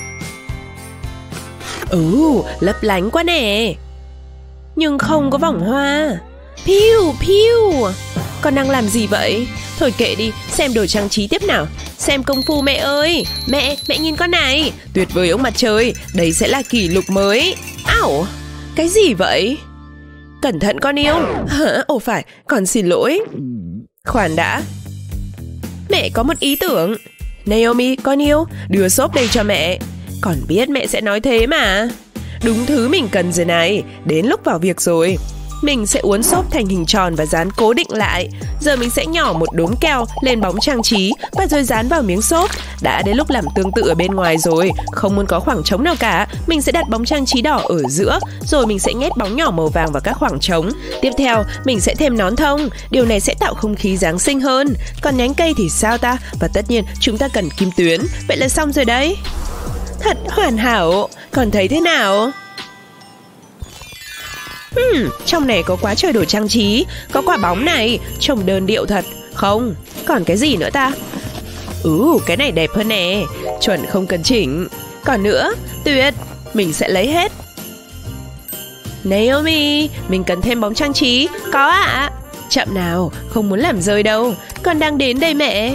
Ồ, lấp lánh quá nè. Nhưng không có vòng hoa. Piu, piu. Con đang làm gì vậy? Thôi kệ đi, xem đồ trang trí tiếp nào. Xem công phu mẹ ơi. Mẹ, mẹ nhìn con này. Tuyệt vời ông mặt trời. Đây sẽ là kỷ lục mới. Ảo, cái gì vậy? Cẩn thận con yêu. Hả? Ồ phải, con xin lỗi. Khoan đã. Mẹ có một ý tưởng. Naomi, con yêu, đưa xốp đây cho mẹ. Con biết mẹ sẽ nói thế mà. Đúng thứ mình cần rồi này. Đến lúc vào việc rồi. Mình sẽ uốn xốp thành hình tròn và dán cố định lại. Giờ mình sẽ nhỏ một đốm keo lên bóng trang trí và rồi dán vào miếng xốp. Đã đến lúc làm tương tự ở bên ngoài rồi. Không muốn có khoảng trống nào cả. Mình sẽ đặt bóng trang trí đỏ ở giữa. Rồi mình sẽ nhét bóng nhỏ màu vàng vào các khoảng trống. Tiếp theo, mình sẽ thêm nón thông. Điều này sẽ tạo không khí Giáng sinh hơn. Còn nhánh cây thì sao ta? Và tất nhiên chúng ta cần kim tuyến. Vậy là xong rồi đấy. Thật hoàn hảo. Còn thấy thế nào? Hmm, trong này có quá trời đồ trang trí. Có quả bóng này, trông đơn điệu thật. Không, còn cái gì nữa ta? Ừ, cái này đẹp hơn nè. Chuẩn không cần chỉnh. Còn nữa, tuyệt. Mình sẽ lấy hết. Naomi, mình cần thêm bóng trang trí. Có ạ à? Chậm nào, không muốn làm rơi đâu. Con đang đến đây mẹ.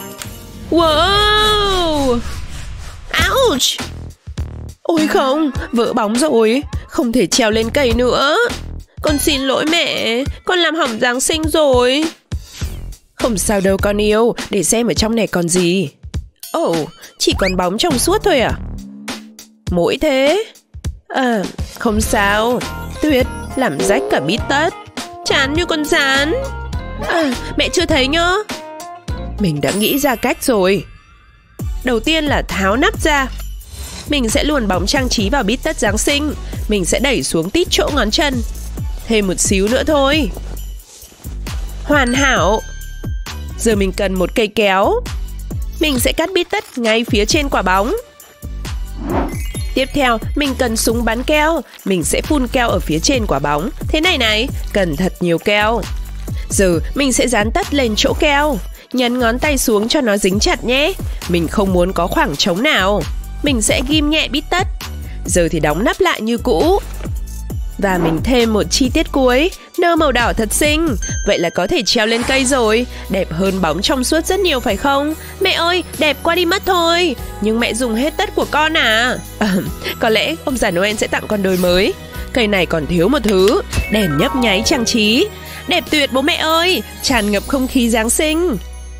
Wow. Ouch. Ôi không, vỡ bóng rồi. Không thể treo lên cây nữa. Con xin lỗi mẹ. Con làm hỏng Giáng sinh rồi. Không sao đâu con yêu. Để xem ở trong này còn gì. Ồ, oh, chỉ còn bóng trong suốt thôi à? Mỗi thế. À, không sao. Tuyệt, làm rách cả bít tất. Chán như con rán. À, mẹ chưa thấy nhá. Mình đã nghĩ ra cách rồi. Đầu tiên là tháo nắp ra. Mình sẽ luồn bóng trang trí vào bít tất Giáng sinh. Mình sẽ đẩy xuống tít chỗ ngón chân. Thêm một xíu nữa thôi. Hoàn hảo. Giờ mình cần một cây kéo. Mình sẽ cắt bít tất ngay phía trên quả bóng. Tiếp theo, mình cần súng bắn keo. Mình sẽ phun keo ở phía trên quả bóng. Thế này này, cần thật nhiều keo. Giờ mình sẽ dán tất lên chỗ keo. Nhấn ngón tay xuống cho nó dính chặt nhé. Mình không muốn có khoảng trống nào. Mình sẽ ghim nhẹ bít tất. Giờ thì đóng nắp lại như cũ. Và mình thêm một chi tiết cuối. Nơ màu đỏ thật xinh. Vậy là có thể treo lên cây rồi. Đẹp hơn bóng trong suốt rất nhiều phải không? Mẹ ơi, đẹp quá đi mất thôi. Nhưng mẹ dùng hết tất của con à, à có lẽ ông già Noel sẽ tặng con đôi mới. Cây này còn thiếu một thứ. Đèn nhấp nháy trang trí. Đẹp tuyệt bố mẹ ơi. Tràn ngập không khí Giáng sinh.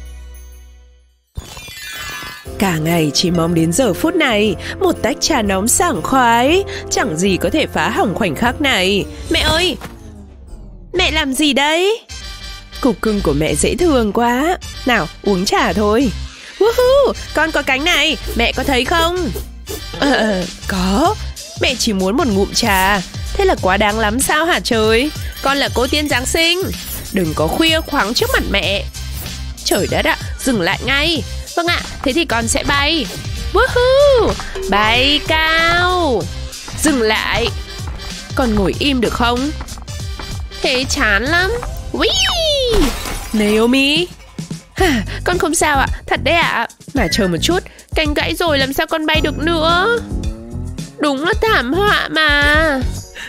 Cả ngày chỉ mong đến giờ phút này. Một tách trà nóng sảng khoái. Chẳng gì có thể phá hỏng khoảnh khắc này. Mẹ ơi, mẹ làm gì đấy? Cục cưng của mẹ dễ thương quá. Nào, uống trà thôi. Woohoo, con có cánh này. Mẹ có thấy không? À, có. Mẹ chỉ muốn một ngụm trà. Thế là quá đáng lắm sao hả trời? Con là cô tiên Giáng sinh. Đừng có khuya khoáng trước mặt mẹ. Trời đất ạ, dừng lại ngay. Vâng ạ, thế thì con sẽ bay. Woohoo, bay cao. Dừng lại. Con ngồi im được không? Thế chán lắm. Whee! Naomi. Hả, con không sao ạ, thật đấy ạ. Mà chờ một chút, cánh gãy rồi làm sao con bay được nữa? Đúng là thảm họa mà.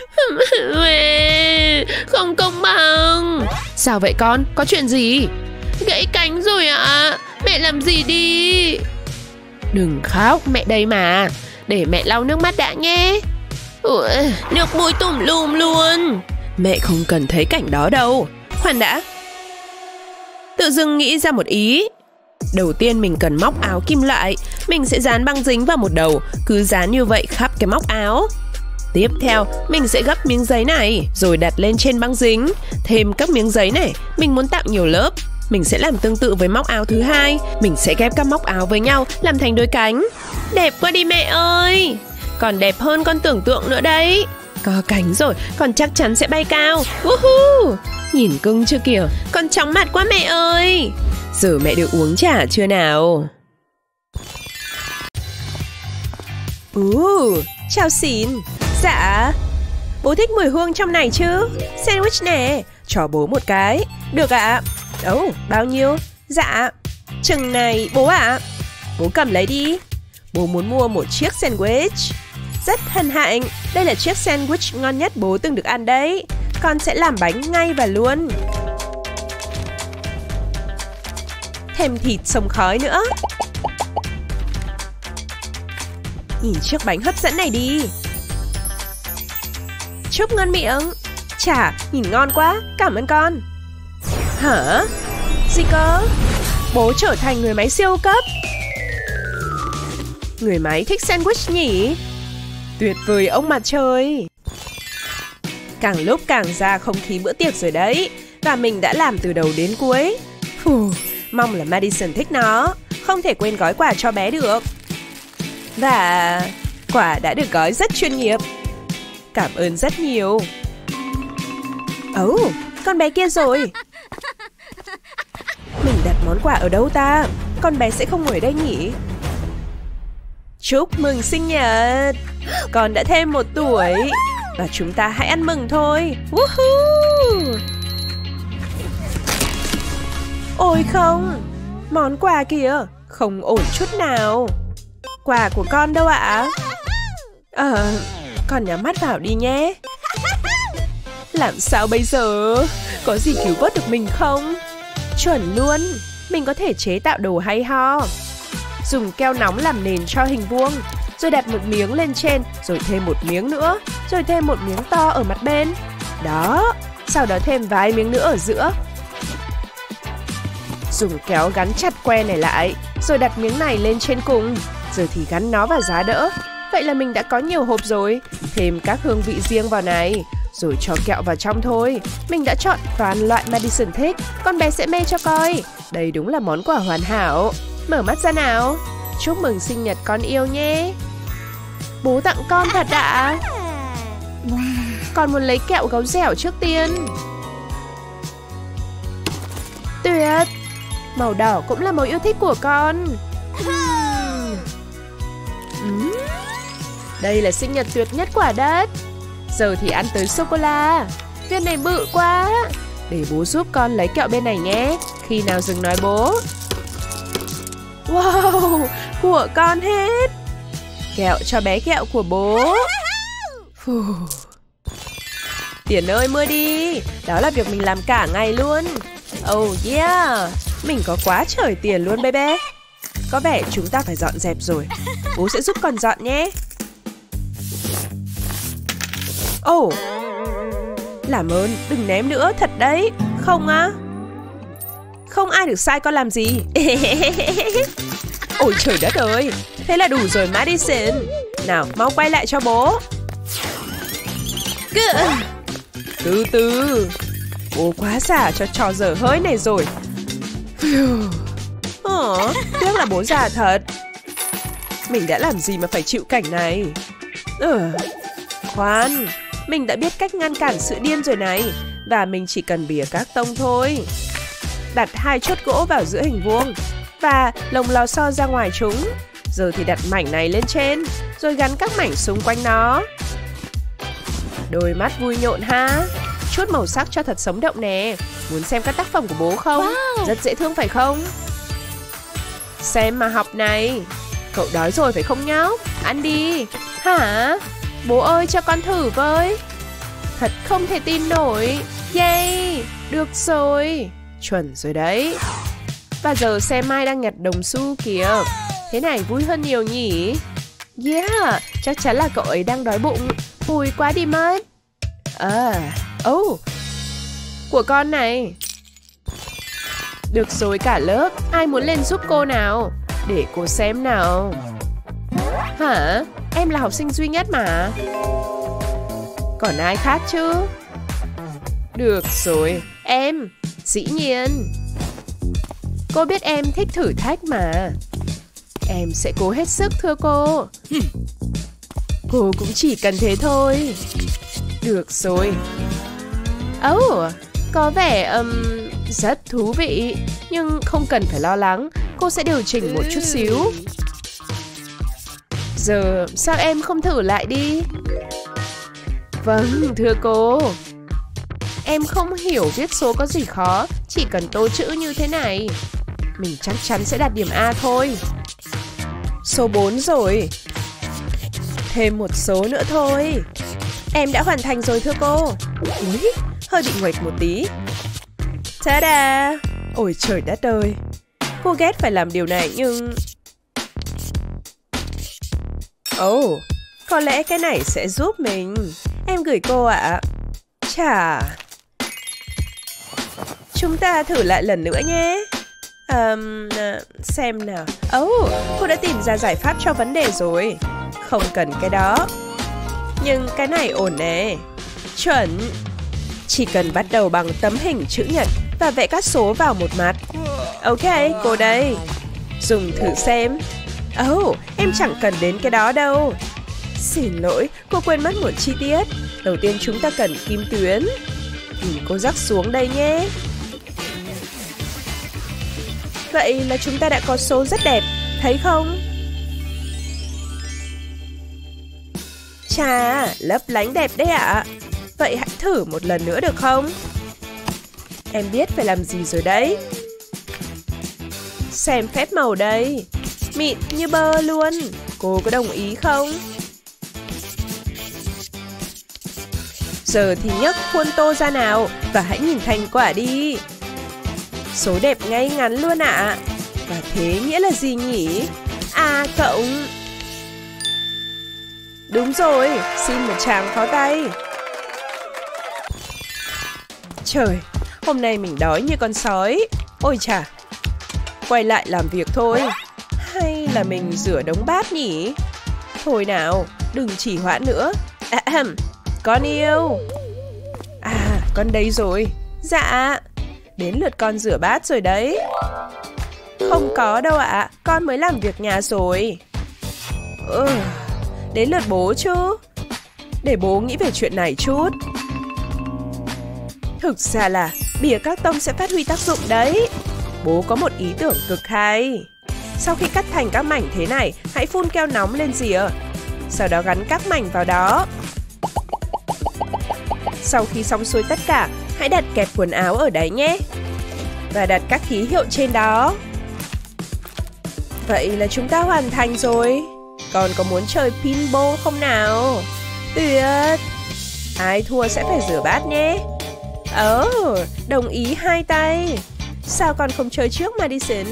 Không công bằng. Sao vậy con, có chuyện gì? Gãy cánh rồi ạ. À? Mẹ làm gì đi. Đừng khóc, mẹ đây mà. Để mẹ lau nước mắt đã nhé. Ủa, nước mũi tùm lum luôn. Mẹ không cần thấy cảnh đó đâu. Khoan đã. Tự dưng nghĩ ra một ý. Đầu tiên mình cần móc áo kim loại. Mình sẽ dán băng dính vào một đầu. Cứ dán như vậy khắp cái móc áo. Tiếp theo, mình sẽ gấp miếng giấy này rồi đặt lên trên băng dính. Thêm các miếng giấy này. Mình muốn tạo nhiều lớp. Mình sẽ làm tương tự với móc áo thứ hai. Mình sẽ ghép các móc áo với nhau làm thành đôi cánh. Đẹp quá đi mẹ ơi. Còn đẹp hơn con tưởng tượng nữa đấy. Có cánh rồi, con chắc chắn sẽ bay cao. Woohoo! Nhìn cưng chưa kìa, con chóng mặt quá mẹ ơi. Giờ mẹ được uống trà chưa nào? Uh, chào xỉn. Dạ. Bố thích mùi hương trong này chứ? Sandwich nè, cho bố một cái. Được ạ. Ồ, oh, bao nhiêu? Dạ. Chừng này bố ạ. À. Bố cầm lấy đi. Bố muốn mua một chiếc sandwich. Rất hân hạnh. Đây là chiếc sandwich ngon nhất bố từng được ăn đấy. Con sẽ làm bánh ngay và luôn. Thêm thịt xông khói nữa. Nhìn chiếc bánh hấp dẫn này đi. Chúc ngon miệng. Chà, nhìn ngon quá. Cảm ơn con. Hả? Gì cơ? Bố trở thành người máy siêu cấp. Người máy thích sandwich nhỉ? Tuyệt vời ông mặt trời. Càng lúc càng ra không khí bữa tiệc rồi đấy. Và mình đã làm từ đầu đến cuối. Phù, mong là Madison thích nó. Không thể quên gói quà cho bé được. Và quà đã được gói rất chuyên nghiệp. Cảm ơn rất nhiều. Ồ, oh, con bé kia rồi. Mình đặt món quà ở đâu ta? Con bé sẽ không ngồi đây nhỉ? Chúc mừng sinh nhật. Con đã thêm một tuổi. Và chúng ta hãy ăn mừng thôi. Woohoo! Ôi không, món quà kìa, không ổn chút nào. Quà của con đâu ạ? Ờ, à, con nhắm mắt vào đi nhé. Làm sao bây giờ? Có gì cứu vớt được mình không? Chuẩn luôn, mình có thể chế tạo đồ hay ho. Dùng keo nóng làm nền cho hình vuông, rồi đặt một miếng lên trên, rồi thêm một miếng nữa, rồi thêm một miếng to ở mặt bên. Đó, sau đó thêm vài miếng nữa ở giữa. Dùng kéo gắn chặt que này lại, rồi đặt miếng này lên trên cùng. Giờ thì gắn nó vào giá đỡ. Vậy là mình đã có nhiều hộp rồi. Thêm các hương vị riêng vào này, rồi cho kẹo vào trong thôi. Mình đã chọn toàn loại Madison thích. Con bé sẽ mê cho coi. Đây đúng là món quà hoàn hảo. Mở mắt ra nào. Chúc mừng sinh nhật con yêu nhé. Bố tặng con thật ạ? Con muốn lấy kẹo gấu dẻo trước tiên. Tuyệt. Màu đỏ cũng là màu yêu thích của con. uhm. Đây là sinh nhật tuyệt nhất quả đất. Giờ thì ăn tới sô-cô-la. Viên này bự quá. Để bố giúp con lấy kẹo bên này nhé. Khi nào dừng nói bố. Wow, của con hết. Kẹo cho bé kẹo của bố. Phù. Tiền ơi mưa đi. Đó là việc mình làm cả ngày luôn. Oh yeah, mình có quá trời tiền luôn baby. Có vẻ chúng ta phải dọn dẹp rồi. Bố sẽ giúp con dọn nhé. Oh, làm ơn đừng ném nữa, thật đấy. Không á? Không ai được sai con làm gì. Ôi trời đất ơi. Thế là đủ rồi Madison. Nào mau quay lại cho bố. Từ từ. Bố quá già cho trò dở hơi này rồi. Ồ, tiếc là bố già thật. Mình đã làm gì mà phải chịu cảnh này. Ừ. Khoan, mình đã biết cách ngăn cản sự điên rồi này. Và mình chỉ cần bìa các tông thôi. Đặt hai chốt gỗ vào giữa hình vuông và lồng lò xo ra ngoài chúng. Giờ thì đặt mảnh này lên trên, rồi gắn các mảnh xung quanh nó. Đôi mắt vui nhộn ha. Chút màu sắc cho thật sống động nè. Muốn xem các tác phẩm của bố không? Wow. Rất dễ thương phải không? Xem mà học này. Cậu đói rồi phải không nhóc? Ăn đi. Hả? Bố ơi cho con thử với. Thật không thể tin nổi. Yay. Được rồi. Chuẩn rồi đấy. Và giờ xem Mai đang nhặt đồng xu kìa. Thế này vui hơn nhiều nhỉ? Yeah, chắc chắn là cậu ấy đang đói bụng. Vui quá đi mất. À, oh, của con này. Được rồi cả lớp. Ai muốn lên giúp cô nào? Để cô xem nào. Hả? Em là học sinh duy nhất mà. Còn ai khác chứ? Được rồi, em. Dĩ nhiên. Cô biết em thích thử thách mà. Em sẽ cố hết sức thưa cô. Cô cũng chỉ cần thế thôi. Được rồi. Oh, có vẻ um, rất thú vị. Nhưng không cần phải lo lắng, cô sẽ điều chỉnh một chút xíu. Giờ sao em không thử lại đi? Vâng, thưa cô. Em không hiểu viết số có gì khó, chỉ cần tô chữ như thế này. Mình chắc chắn sẽ đạt điểm A thôi. Số bốn rồi. Thêm một số nữa thôi. Em đã hoàn thành rồi thưa cô. Úi, hơi bị nguệch một tí. Ta-da! Ôi trời đất ơi. Cô ghét phải làm điều này nhưng... Ồ, oh, có lẽ cái này sẽ giúp mình. Em gửi cô ạ. À. Chà. Chúng ta thử lại lần nữa nhé. Um, xem nào. Oh, cô đã tìm ra giải pháp cho vấn đề rồi. Không cần cái đó. Nhưng cái này ổn nè. Chuẩn. Chỉ cần bắt đầu bằng tấm hình chữ nhật và vẽ các số vào một mặt. Ok, cô đây. Dùng thử xem. Oh, em chẳng cần đến cái đó đâu. Xin lỗi, cô quên mất một chi tiết. Đầu tiên chúng ta cần kim tuyến. Nhìn cô rắc xuống đây nhé. Vậy là chúng ta đã có số rất đẹp, thấy không? Chà, lấp lánh đẹp đấy ạ. À. Vậy hãy thử một lần nữa được không? Em biết phải làm gì rồi đấy. Xem phép màu đây. Mịn như bơ luôn. Cô có đồng ý không? Giờ thì nhấc khuôn tô ra nào và hãy nhìn thành quả đi. Số đẹp ngay ngắn luôn ạ. À. Và thế nghĩa là gì nhỉ? A cộng. Đúng rồi, xin một tràng pháo tay. Trời, hôm nay mình đói như con sói. Ôi chà. Quay lại làm việc thôi. Hay là mình rửa đống bát nhỉ? Thôi nào, đừng trì hoãn nữa. À, con yêu. À, con đây rồi. Dạ. Đến lượt con rửa bát rồi đấy. Không có đâu ạ, à. Con mới làm việc nhà rồi. Ừ, đến lượt bố chứ. Để bố nghĩ về chuyện này chút. Thực ra là bìa các tông sẽ phát huy tác dụng đấy. Bố có một ý tưởng cực hay. Sau khi cắt thành các mảnh thế này, hãy phun keo nóng lên rìa. Sau đó gắn các mảnh vào đó. Sau khi xong xuôi tất cả, hãy đặt kẹp quần áo ở đấy nhé. Và đặt các ký hiệu trên đó. Vậy là chúng ta hoàn thành rồi. Còn có muốn chơi pinball không nào? Tuyệt. Ai thua sẽ phải rửa bát nhé. Ồ, oh, đồng ý hai tay. Sao con không chơi trước Madison?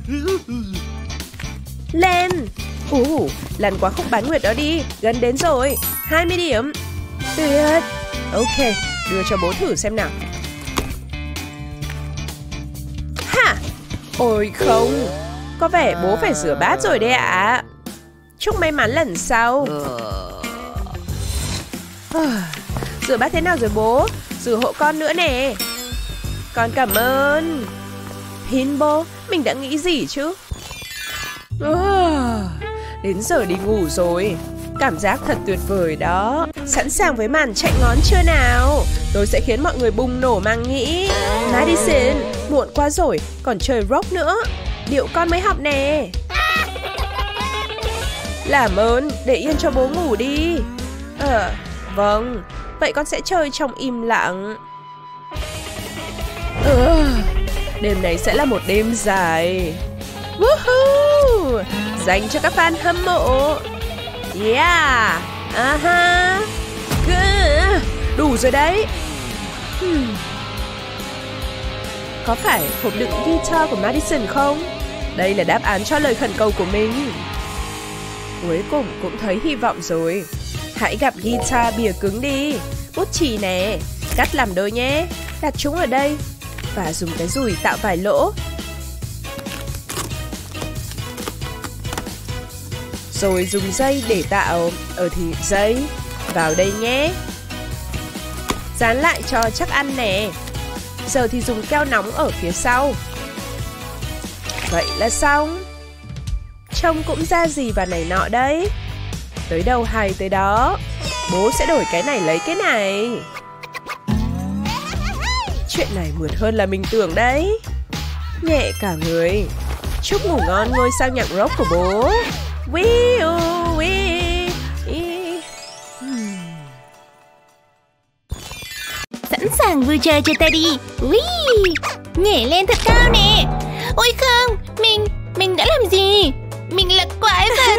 Lên. Ồ, uh, lần qua khúc bán nguyệt đó đi. Gần đến rồi. hai mươi điểm. Tuyệt. Ok, đưa cho bố thử xem nào. Ha. Ôi không. Có vẻ bố phải rửa bát rồi đấy ạ. À. Chúc may mắn lần sau. Rửa bát thế nào rồi bố? Rửa hộ con nữa nè. Con cảm ơn. Pinball, mình đã nghĩ gì chứ? À, đến giờ đi ngủ rồi. Cảm giác thật tuyệt vời đó. Sẵn sàng với màn chạy ngón chưa nào? Tôi sẽ khiến mọi người bùng nổ màng nhĩ. Madison, muộn quá rồi. Còn chơi rock nữa. Điệu con mới học nè. Làm ơn, để yên cho bố ngủ đi. Ờ, vâng. Vậy con sẽ chơi trong im lặng. Ờ, đêm này sẽ là một đêm dài. Woohoo! Dành cho các fan hâm mộ. Yeah! Aha! Uh-huh. Đủ rồi đấy. Hmm. Có phải hộp đựng guitar của Madison không? Đây là đáp án cho lời khẩn cầu của mình. Cuối cùng cũng thấy hy vọng rồi. Hãy gặp guitar bìa cứng đi. Bút chì nè. Cắt làm đôi nhé. Đặt chúng ở đây. Và dùng cái dùi tạo vài lỗ. Rồi dùng dây để tạo. Ở thì dây. Vào đây nhé. Dán lại cho chắc ăn nè. Giờ thì dùng keo nóng ở phía sau. Vậy là xong. Trông cũng ra gì và này nọ đấy. Tới đâu hay tới đó. Bố sẽ đổi cái này lấy cái này. Chuyện này mượt hơn là mình tưởng đấy. Nhẹ cả người. Chúc ngủ ngon ngôi sao nhạc rock của bố. Wee -oo, wee. Sẵn sàng vui chơi cho ta đi. Wee. Nhảy lên thật cao nè. Ôi không, mình, mình đã làm gì? Mình là quái vật.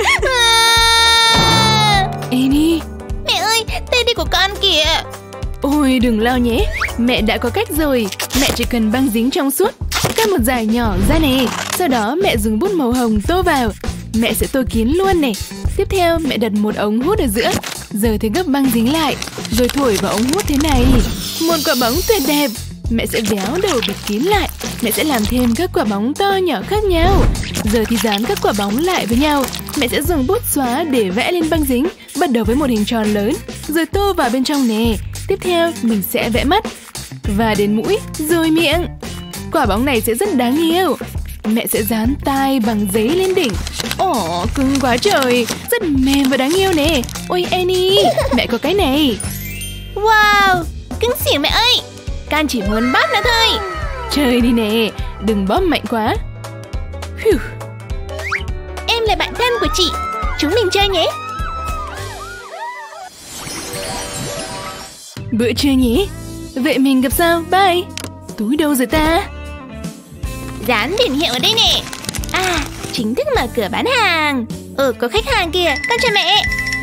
À. Annie. Mẹ ơi, tay đi của con kìa. Ôi đừng lo nhé, mẹ đã có cách rồi. Mẹ chỉ cần băng dính trong suốt, cắt một dải nhỏ ra nè. Sau đó mẹ dùng bút màu hồng tô vào. Mẹ sẽ tô kín luôn nè. Tiếp theo mẹ đặt một ống hút ở giữa. Giờ thì gấp băng dính lại, rồi thổi vào ống hút thế này. Một quả bóng tuyệt đẹp. Mẹ sẽ véo đầu bịt kín lại. Mẹ sẽ làm thêm các quả bóng to nhỏ khác nhau. Giờ thì dán các quả bóng lại với nhau. Mẹ sẽ dùng bút xóa để vẽ lên băng dính. Bắt đầu với một hình tròn lớn, rồi tô vào bên trong nè. Tiếp theo mình sẽ vẽ mắt, và đến mũi, rồi miệng. Quả bóng này sẽ rất đáng yêu. Mẹ sẽ dán tai bằng giấy lên đỉnh. Ồ, cưng quá trời, rất mềm và đáng yêu nè. Ôi Annie, mẹ có cái này. Wow, cưng xỉu mẹ ơi. Con chỉ muốn bóp nó thôi. Chơi đi nè, đừng bóp mạnh quá. Phew. Em là bạn thân của chị, chúng mình chơi nhé. Bữa trưa nhé. Vậy mình gặp sau, bye. Túi đâu rồi ta? Dán biển hiệu ở đây nè. À, chính thức mở cửa bán hàng. Ừ, có khách hàng kìa, con chào mẹ.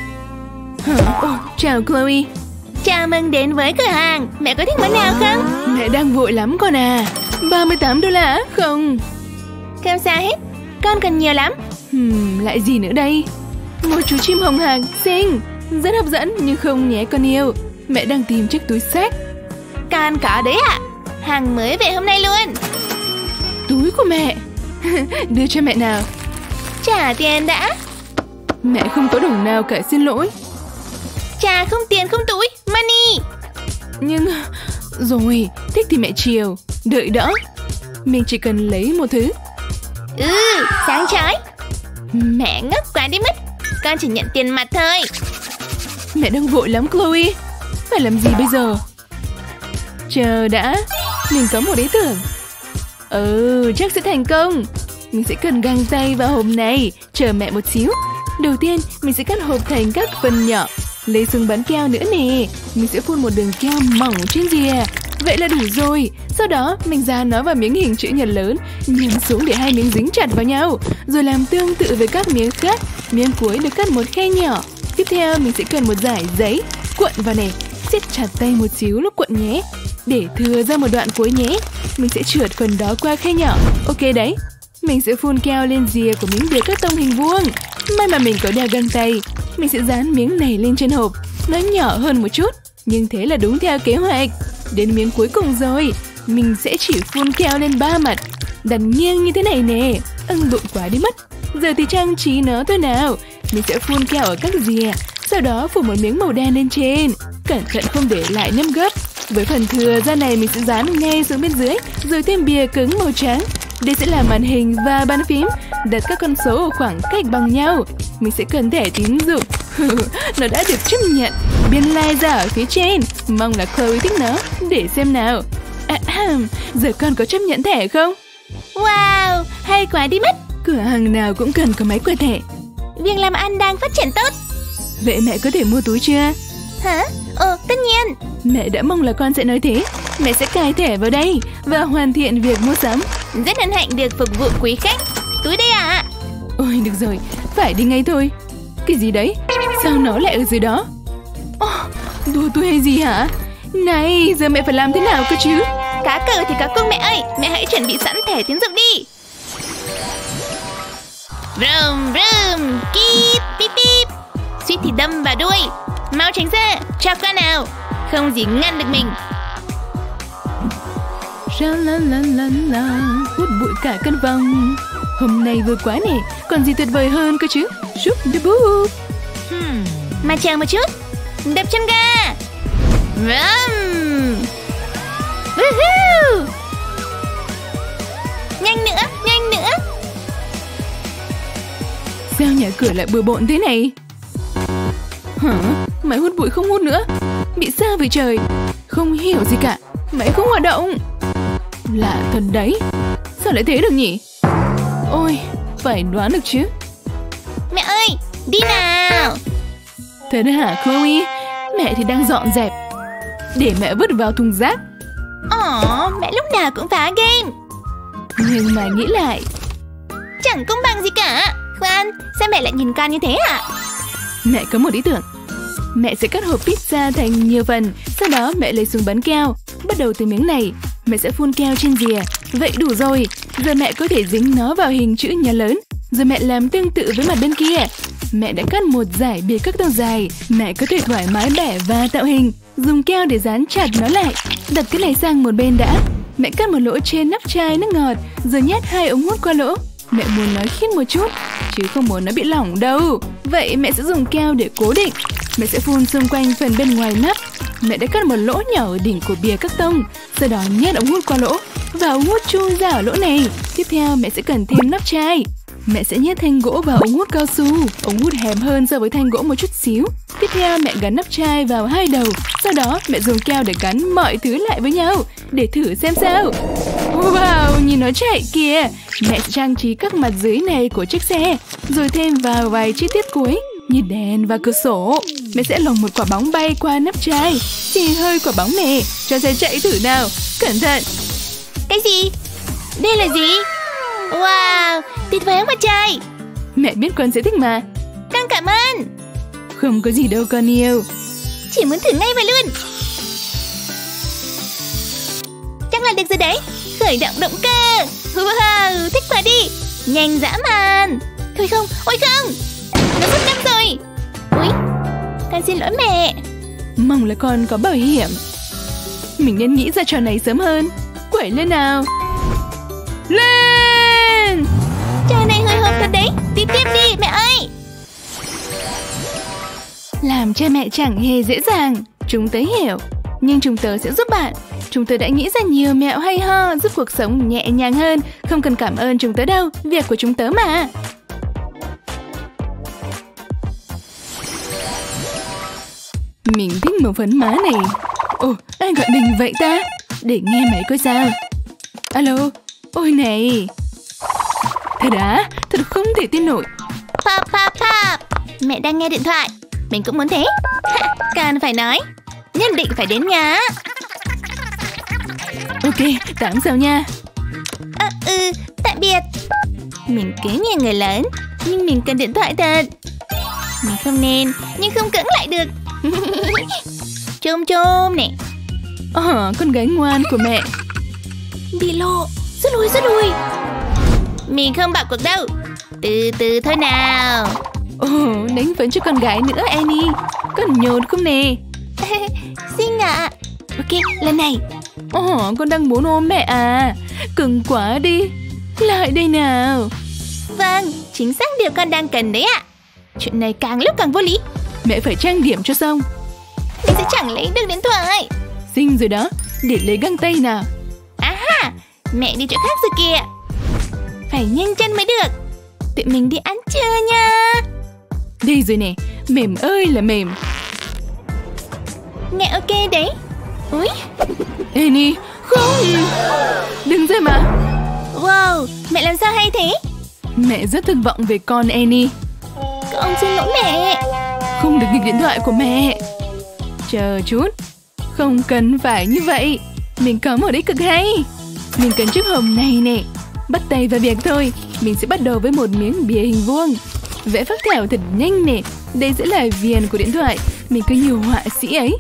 Hả? Oh, chào Chloe. Chào mừng đến với cửa hàng. Mẹ có thích món nào không? Mẹ đang vội lắm con à. ba mươi tám đô la không? Không sao hết, con cần nhiều lắm. Hmm, lại gì nữa đây? Một chú chim hồng hạc xinh, rất hấp dẫn nhưng không nhé con yêu. Mẹ đang tìm chiếc túi xách. Con có đấy ạ. À? Hàng mới về hôm nay luôn. Túi của mẹ. Đưa cho mẹ nào. Trả tiền đã. Mẹ không có đồng nào cả, xin lỗi. Trả không tiền không túi, money. Nhưng rồi, thích thì mẹ chiều. Đợi đó. Mình chỉ cần lấy một thứ. Ừ, sáng chói. Mẹ ngốc quá đi mất. Con chỉ nhận tiền mặt thôi. Mẹ đang vội lắm Chloe. Phải làm gì bây giờ? Chờ đã. Mình có một ý tưởng. Ừ, chắc sẽ thành công. Mình sẽ cần găng tay vào hộp này. Chờ mẹ một xíu. Đầu tiên mình sẽ cắt hộp thành các phần nhỏ. Lấy súng bắn keo nữa nè. Mình sẽ phun một đường keo mỏng trên rìa. Vậy là đủ rồi. Sau đó mình dán nó vào miếng hình chữ nhật lớn, nhấn xuống để hai miếng dính chặt vào nhau. Rồi làm tương tự với các miếng khác. Miếng cuối được cắt một khe nhỏ. Tiếp theo mình sẽ cần một dải giấy. Cuộn vào này. Siết chặt tay một xíu lúc cuộn nhé. Để thừa ra một đoạn cuối nhé. Mình sẽ trượt phần đó qua khe nhỏ. Ok đấy. Mình sẽ phun keo lên rìa của miếng bìa cắt tông hình vuông. May mà mình có đeo găng tay. Mình sẽ dán miếng này lên trên hộp. Nó nhỏ hơn một chút, nhưng thế là đúng theo kế hoạch. Đến miếng cuối cùng rồi. Mình sẽ chỉ phun keo lên ba mặt, đặt nghiêng như thế này nè. Ưng bụng quá đi mất. Giờ thì trang trí nó thôi nào. Mình sẽ phun keo ở các rìa. Sau đó phủ một miếng màu đen lên trên. Cẩn thận không để lại nấm gấp. Với phần thừa ra này mình sẽ dán ngay xuống bên dưới. Rồi thêm bìa cứng màu trắng. Đây sẽ là màn hình và bàn phím. Đặt các con số ở khoảng cách bằng nhau. Mình sẽ cần thẻ tín dụng. Nó đã được chấp nhận. Biên lai ra ở phía trên. Mong là Chloe thích nó. Để xem nào. À, à, giờ con có chấp nhận thẻ không? Wow, hay quá đi mất. Cửa hàng nào cũng cần có máy quẹt thẻ. Việc làm ăn đang phát triển tốt. Vậy mẹ có thể mua túi chưa? Hả? Ờ, tất nhiên. Mẹ đã mong là con sẽ nói thế. Mẹ sẽ cài thẻ vào đây và hoàn thiện việc mua sắm. Rất hân hạnh được phục vụ quý khách. Túi đây ạ. À? Ôi được rồi, phải đi ngay thôi. Cái gì đấy? Sao nó lại ở dưới đó? Oh, đùa tôi hay gì hả? Này, giờ mẹ phải làm thế nào cơ chứ? Cá cờ thì cá cung mẹ ơi. Mẹ hãy chuẩn bị sẵn thẻ tín dụng đi. Vroom vroom, kíp bíp bíp. Suýt thì đâm vào đuôi. Mau tránh ra, cho con nào. Không gì ngăn được mình. La la la la la, hút bụi cả căn phòng. Hôm nay vừa quá nè, còn gì tuyệt vời hơn cơ chứ? Giúp the book. Hmm, mà chờ một chút. Đập chân ga. Vroom. Woohoo. Nhanh nữa, nhanh nữa. Sao nhà cửa lại bừa bộn thế này? Hả? Máy hút bụi không hút nữa. Bị sao vậy trời? Không hiểu gì cả. Máy không hoạt động. Lạ thật đấy. Sao lại thế được nhỉ? Ôi, phải đoán được chứ. Mẹ ơi, đi nào. Thế đấy hả Chloe? Mẹ thì đang dọn dẹp. Để mẹ vứt vào thùng rác. Ồ, mẹ lúc nào cũng phá game. Nhưng mà nghĩ lại, chẳng công bằng gì cả. Khoan, sao mẹ lại nhìn con như thế hả? Mẹ có một ý tưởng. Mẹ sẽ cắt hộp pizza thành nhiều phần. Sau đó mẹ lấy súng bắn keo. Bắt đầu từ miếng này, mẹ sẽ phun keo trên rìa. Vậy đủ rồi. Giờ mẹ có thể dính nó vào hình chữ nhà lớn. Rồi mẹ làm tương tự với mặt bên kia. Mẹ đã cắt một dải bìa các tông dài. Mẹ có thể thoải mái bẻ và tạo hình. Dùng keo để dán chặt nó lại. Đặt cái này sang một bên đã. Mẹ cắt một lỗ trên nắp chai nước ngọt. Rồi nhét hai ống hút qua lỗ. Mẹ muốn nó khít một chút, chứ không muốn nó bị lỏng đâu. Vậy mẹ sẽ dùng keo để cố định. Mẹ sẽ phun xung quanh phần bên ngoài nắp. Mẹ đã cắt một lỗ nhỏ ở đỉnh của bìa các tông. Sau đó nhét ống hút qua lỗ và ống hút chui ra ở lỗ này. Tiếp theo mẹ sẽ cần thêm nắp chai. Mẹ sẽ nhét thanh gỗ vào ống hút cao su. Ống hút hẹp hơn so với thanh gỗ một chút xíu. Tiếp theo mẹ gắn nắp chai vào hai đầu. Sau đó mẹ dùng keo để gắn mọi thứ lại với nhau. Để thử xem sao. Wow, nhìn nó chạy kìa. Mẹ sẽ trang trí các mặt dưới này của chiếc xe. Rồi thêm vào vài chi tiết cuối như đèn và cửa sổ. Mẹ sẽ lồng một quả bóng bay qua nắp chai. Xì hơi quả bóng này. Cho xe chạy thử nào. Cẩn thận. Cái gì? Đây là gì? Wow, tuyệt vời quá trời. Mẹ biết con sẽ thích mà. Con cảm ơn. Không có gì đâu con yêu. Chỉ muốn thử ngay và luôn. Chắc là được rồi đấy. Khởi động động cơ. Wow, thích quá đi. Nhanh dã man. Thôi không, ôi không. Nó sắp đâm rồi. Ui, con xin lỗi mẹ. Mong là con có bảo hiểm. Mình nên nghĩ ra trò này sớm hơn. Quẩy lên nào. Lên. Trò này hồi hộp thật đấy. Tiếp tiếp đi mẹ ơi. Làm cha mẹ chẳng hề dễ dàng. Chúng tớ hiểu. Nhưng chúng tớ sẽ giúp bạn. Chúng tớ đã nghĩ ra nhiều mẹo hay ho giúp cuộc sống nhẹ nhàng hơn. Không cần cảm ơn chúng tớ đâu. Việc của chúng tớ mà. Mình thích màu phấn má này. Ồ, ai gọi mình vậy ta? Để nghe máy coi sao. Alo, ôi này. Thật á, thật không thể tin nổi. Pop pop pop. Mẹ đang nghe điện thoại. Mình cũng muốn thế. Càng phải nói. Nhất định phải đến nhà. Ok, tám giờ nha. À, ừ, tạm biệt. Mình cứ như người lớn. Nhưng mình cần điện thoại thật. Mình không nên, nhưng không cưỡng lại được. Chôm chôm nè. Ờ, con gái ngoan của mẹ. Bị lộ. Rút lui, rút lui. Mình không bạo cuộc đâu. Từ từ thôi nào. Ồ, đánh phấn cho con gái nữa Annie. Con nhột không nè. Xinh ạ. À. Ok, lần này. Ồ, con đang muốn ôm mẹ à. Cưng quá đi. Lại đây nào. Vâng, chính xác điều con đang cần đấy ạ. À. Chuyện này càng lúc càng vô lý. Mẹ phải trang điểm cho xong. Mình sẽ chẳng lấy được điện thoại. Xinh rồi đó. Để lấy găng tay nào. À ha, mẹ đi chỗ khác rồi kìa. Phải nhanh chân mới được. Tụi mình đi ăn trưa nha. Đây rồi nè. Mềm ơi là mềm. Nghe ok đấy. Úi Annie, không. Đừng ra mà. Wow, mẹ làm sao hay thế? Mẹ rất thất vọng về con Annie. Con xin lỗi mẹ. Không được nghịch điện thoại của mẹ. Chờ chút. Không cần phải như vậy. Mình có một ý cực hay. Mình cần chiếc hòm này nè. Bắt tay vào việc thôi. Mình sẽ bắt đầu với một miếng bìa hình vuông. Vẽ phác thảo thật nhanh nè. Đây sẽ là viền của điện thoại. Mình cứ như họa sĩ ấy.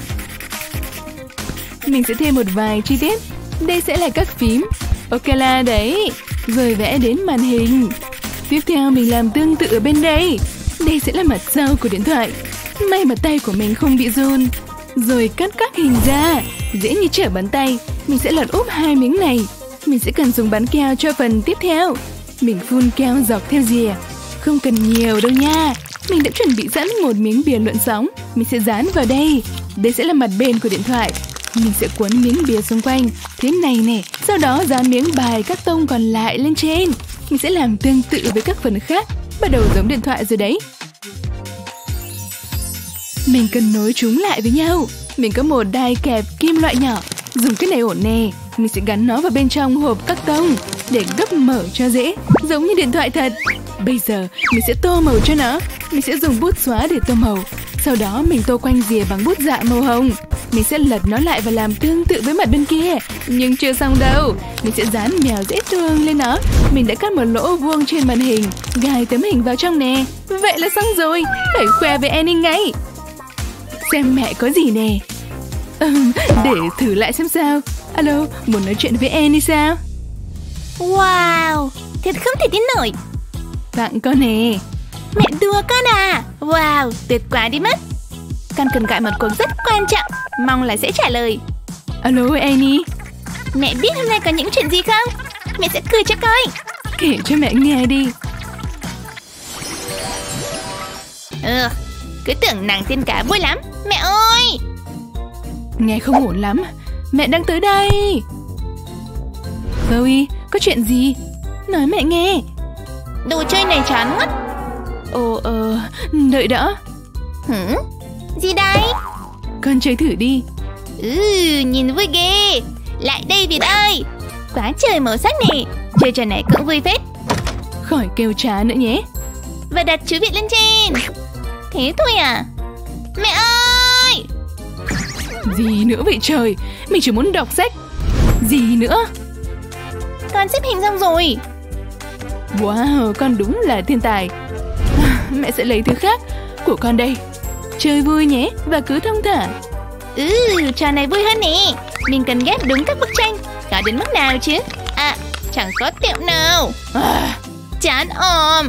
Mình sẽ thêm một vài chi tiết. Đây sẽ là các phím. Ok là đấy. Rồi vẽ đến màn hình. Tiếp theo mình làm tương tự ở bên đây. Đây sẽ là mặt sau của điện thoại. May mà tay của mình không bị run. Rồi cắt các hình ra. Dễ như trở bàn tay. Mình sẽ lật úp hai miếng này. Mình sẽ cần dùng bắn keo cho phần tiếp theo. Mình phun keo dọc theo rìa. Không cần nhiều đâu nha. Mình đã chuẩn bị sẵn một miếng bìa lượn sóng. Mình sẽ dán vào đây. Đây sẽ là mặt bên của điện thoại. Mình sẽ cuốn miếng bìa xung quanh thế này nè. Sau đó dán miếng bài các tông còn lại lên trên. Mình sẽ làm tương tự với các phần khác. Bắt đầu giống điện thoại rồi đấy. Mình cần nối chúng lại với nhau. Mình có một đai kẹp kim loại nhỏ. Dùng cái này ổn nè. Mình sẽ gắn nó vào bên trong hộp cắt tông để gấp mở cho dễ, giống như điện thoại thật. Bây giờ mình sẽ tô màu cho nó. Mình sẽ dùng bút xóa để tô màu. Sau đó mình tô quanh rìa bằng bút dạ màu hồng. Mình sẽ lật nó lại và làm tương tự với mặt bên kia. Nhưng chưa xong đâu. Mình sẽ dán mèo dễ thương lên nó. Mình đã cắt một lỗ vuông trên màn hình, gài tấm hình vào trong nè. Vậy là xong rồi. Phải khoe với Annie ngay. Xem mẹ có gì nè. Ừ, để thử lại xem sao. Alo, muốn nói chuyện với Annie sao? Wow, thật không thể tin nổi. Tặng con nè. Mẹ đùa con à? Wow, tuyệt quá đi mất. Con cần gọi một cuộc rất quan trọng. Mong là sẽ trả lời. Alo Annie. Mẹ biết hôm nay có những chuyện gì không? Mẹ sẽ cười cho coi. Kể cho mẹ nghe đi. Ừ, cứ tưởng nàng tiên cá vui lắm. Mẹ ơi! Nghe không ổn lắm. Mẹ đang tới đây. Chloe, có chuyện gì? Nói mẹ nghe. Đồ chơi này chán mất. Ồ, ờ, đợi đã. Hử? Gì đây? Con chơi thử đi. Ừ, nhìn vui ghê. Lại đây Việt ơi. Quá trời màu sắc này. Chơi trò này cũng vui phết. Khỏi kêu cha nữa nhé. Và đặt chú Việt lên trên. Thế thôi à? Mẹ ơi! Gì nữa vậy trời? Mình chỉ muốn đọc sách. Gì nữa? Con xếp hình xong rồi. Wow, con đúng là thiên tài. Mẹ sẽ lấy thứ khác. Của con đây. Chơi vui nhé. Và cứ thong thả. Ừ, trò này vui hơn nè. Mình cần ghép đúng các bức tranh. Có đến mức nào chứ? À, chẳng có tẹo nào. À, chán ồm.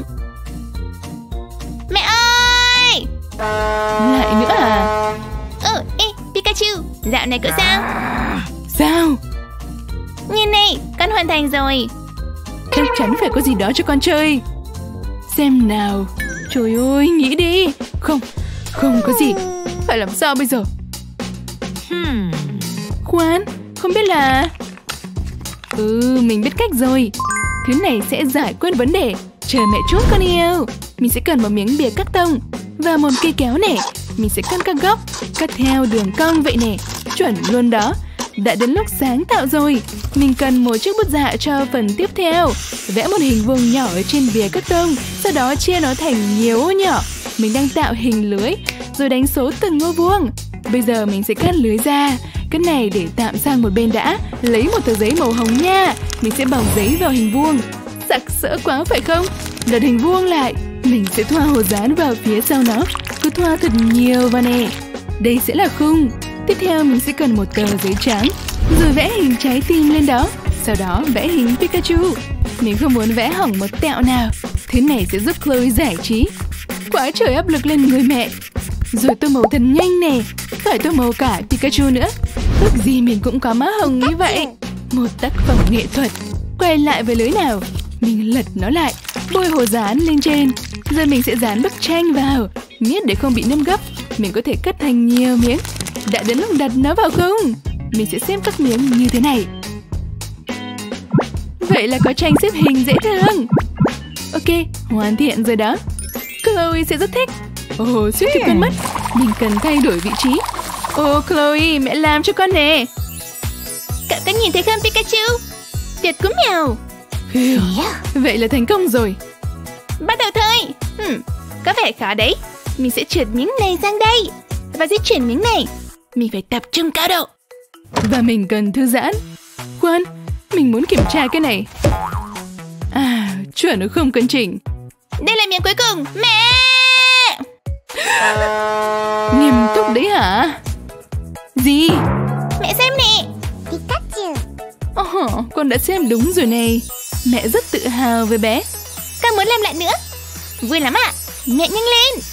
Mẹ ơi! lại nữa à? Ừ, ê, Pikachu, dạo này cỡ sao? Sao? Nhìn này, con hoàn thành rồi. Chắc chắn phải có gì đó cho con chơi. Xem nào. Trời ơi, nghĩ đi. Không, không có gì. Phải làm sao bây giờ? Hmm. Khoan, không biết là... Ừ, mình biết cách rồi. Thứ này sẽ giải quyết vấn đề. Chờ mẹ chút con yêu. Mình sẽ cần một miếng bìa cắt tông và một cây kéo nè. Mình sẽ cắt các góc, cắt theo đường cong vậy nè. Chuẩn luôn đó. Đã đến lúc sáng tạo rồi. Mình cần một chiếc bút dạ cho phần tiếp theo. Vẽ một hình vuông nhỏ ở trên bìa cắt tông. Sau đó chia nó thành nhiều ô nhỏ. Mình đang tạo hình lưới, rồi đánh số từng ô vuông. Bây giờ mình sẽ cắt lưới ra. Cái này để tạm sang một bên đã. Lấy một tờ giấy màu hồng nha. Mình sẽ bọc giấy vào hình vuông. Sặc sỡ quá phải không? Đặt hình vuông lại. Mình sẽ thoa hồ dán vào phía sau nó. Cứ thoa thật nhiều vào nè. Đây sẽ là khung. Tiếp theo mình sẽ cần một tờ giấy trắng, rồi vẽ hình trái tim lên đó. Sau đó vẽ hình Pikachu. Mình không muốn vẽ hỏng một tẹo nào. Thế này sẽ giúp Chloe giải trí. Quá trời áp lực lên người mẹ. Rồi tô màu thật nhanh nè. Phải tô màu cả Pikachu nữa. Ước gì mình cũng có má hồng như vậy. Một tác phẩm nghệ thuật. Quay lại với lưới nào. Mình lật nó lại, bôi hồ dán lên trên. Rồi mình sẽ dán bức tranh vào. Miết để không bị nâm gấp. Mình có thể cắt thành nhiều miếng. Đã đến lúc đặt nó vào không? Mình sẽ xếp các miếng như thế này. Vậy là có tranh xếp hình dễ thương. Ok, hoàn thiện rồi đó. Chloe sẽ rất thích. Ồ, oh, suýt thì quên mất. Mình cần thay đổi vị trí. Ồ, oh, Chloe, mẹ làm cho con nè. Cậu có nhìn thấy không Pikachu? Tuyệt cú mèo. Vậy là thành công rồi. Bắt đầu thôi. hmm, Có vẻ khó đấy. Mình sẽ trượt miếng này sang đây và di chuyển miếng này. Mình phải tập trung cao độ. Và mình cần thư giãn. Khoan, mình muốn kiểm tra cái này. À, chuẩn nó không cân chỉnh. Đây là miếng cuối cùng. Mẹ! Nghiêm túc đấy hả? Gì? Mẹ xem nè. Pikachu. Oh, con đã xem đúng rồi này. Mẹ rất tự hào với bé. Con muốn làm lại nữa. Vui lắm ạ. Mẹ nhanh lên.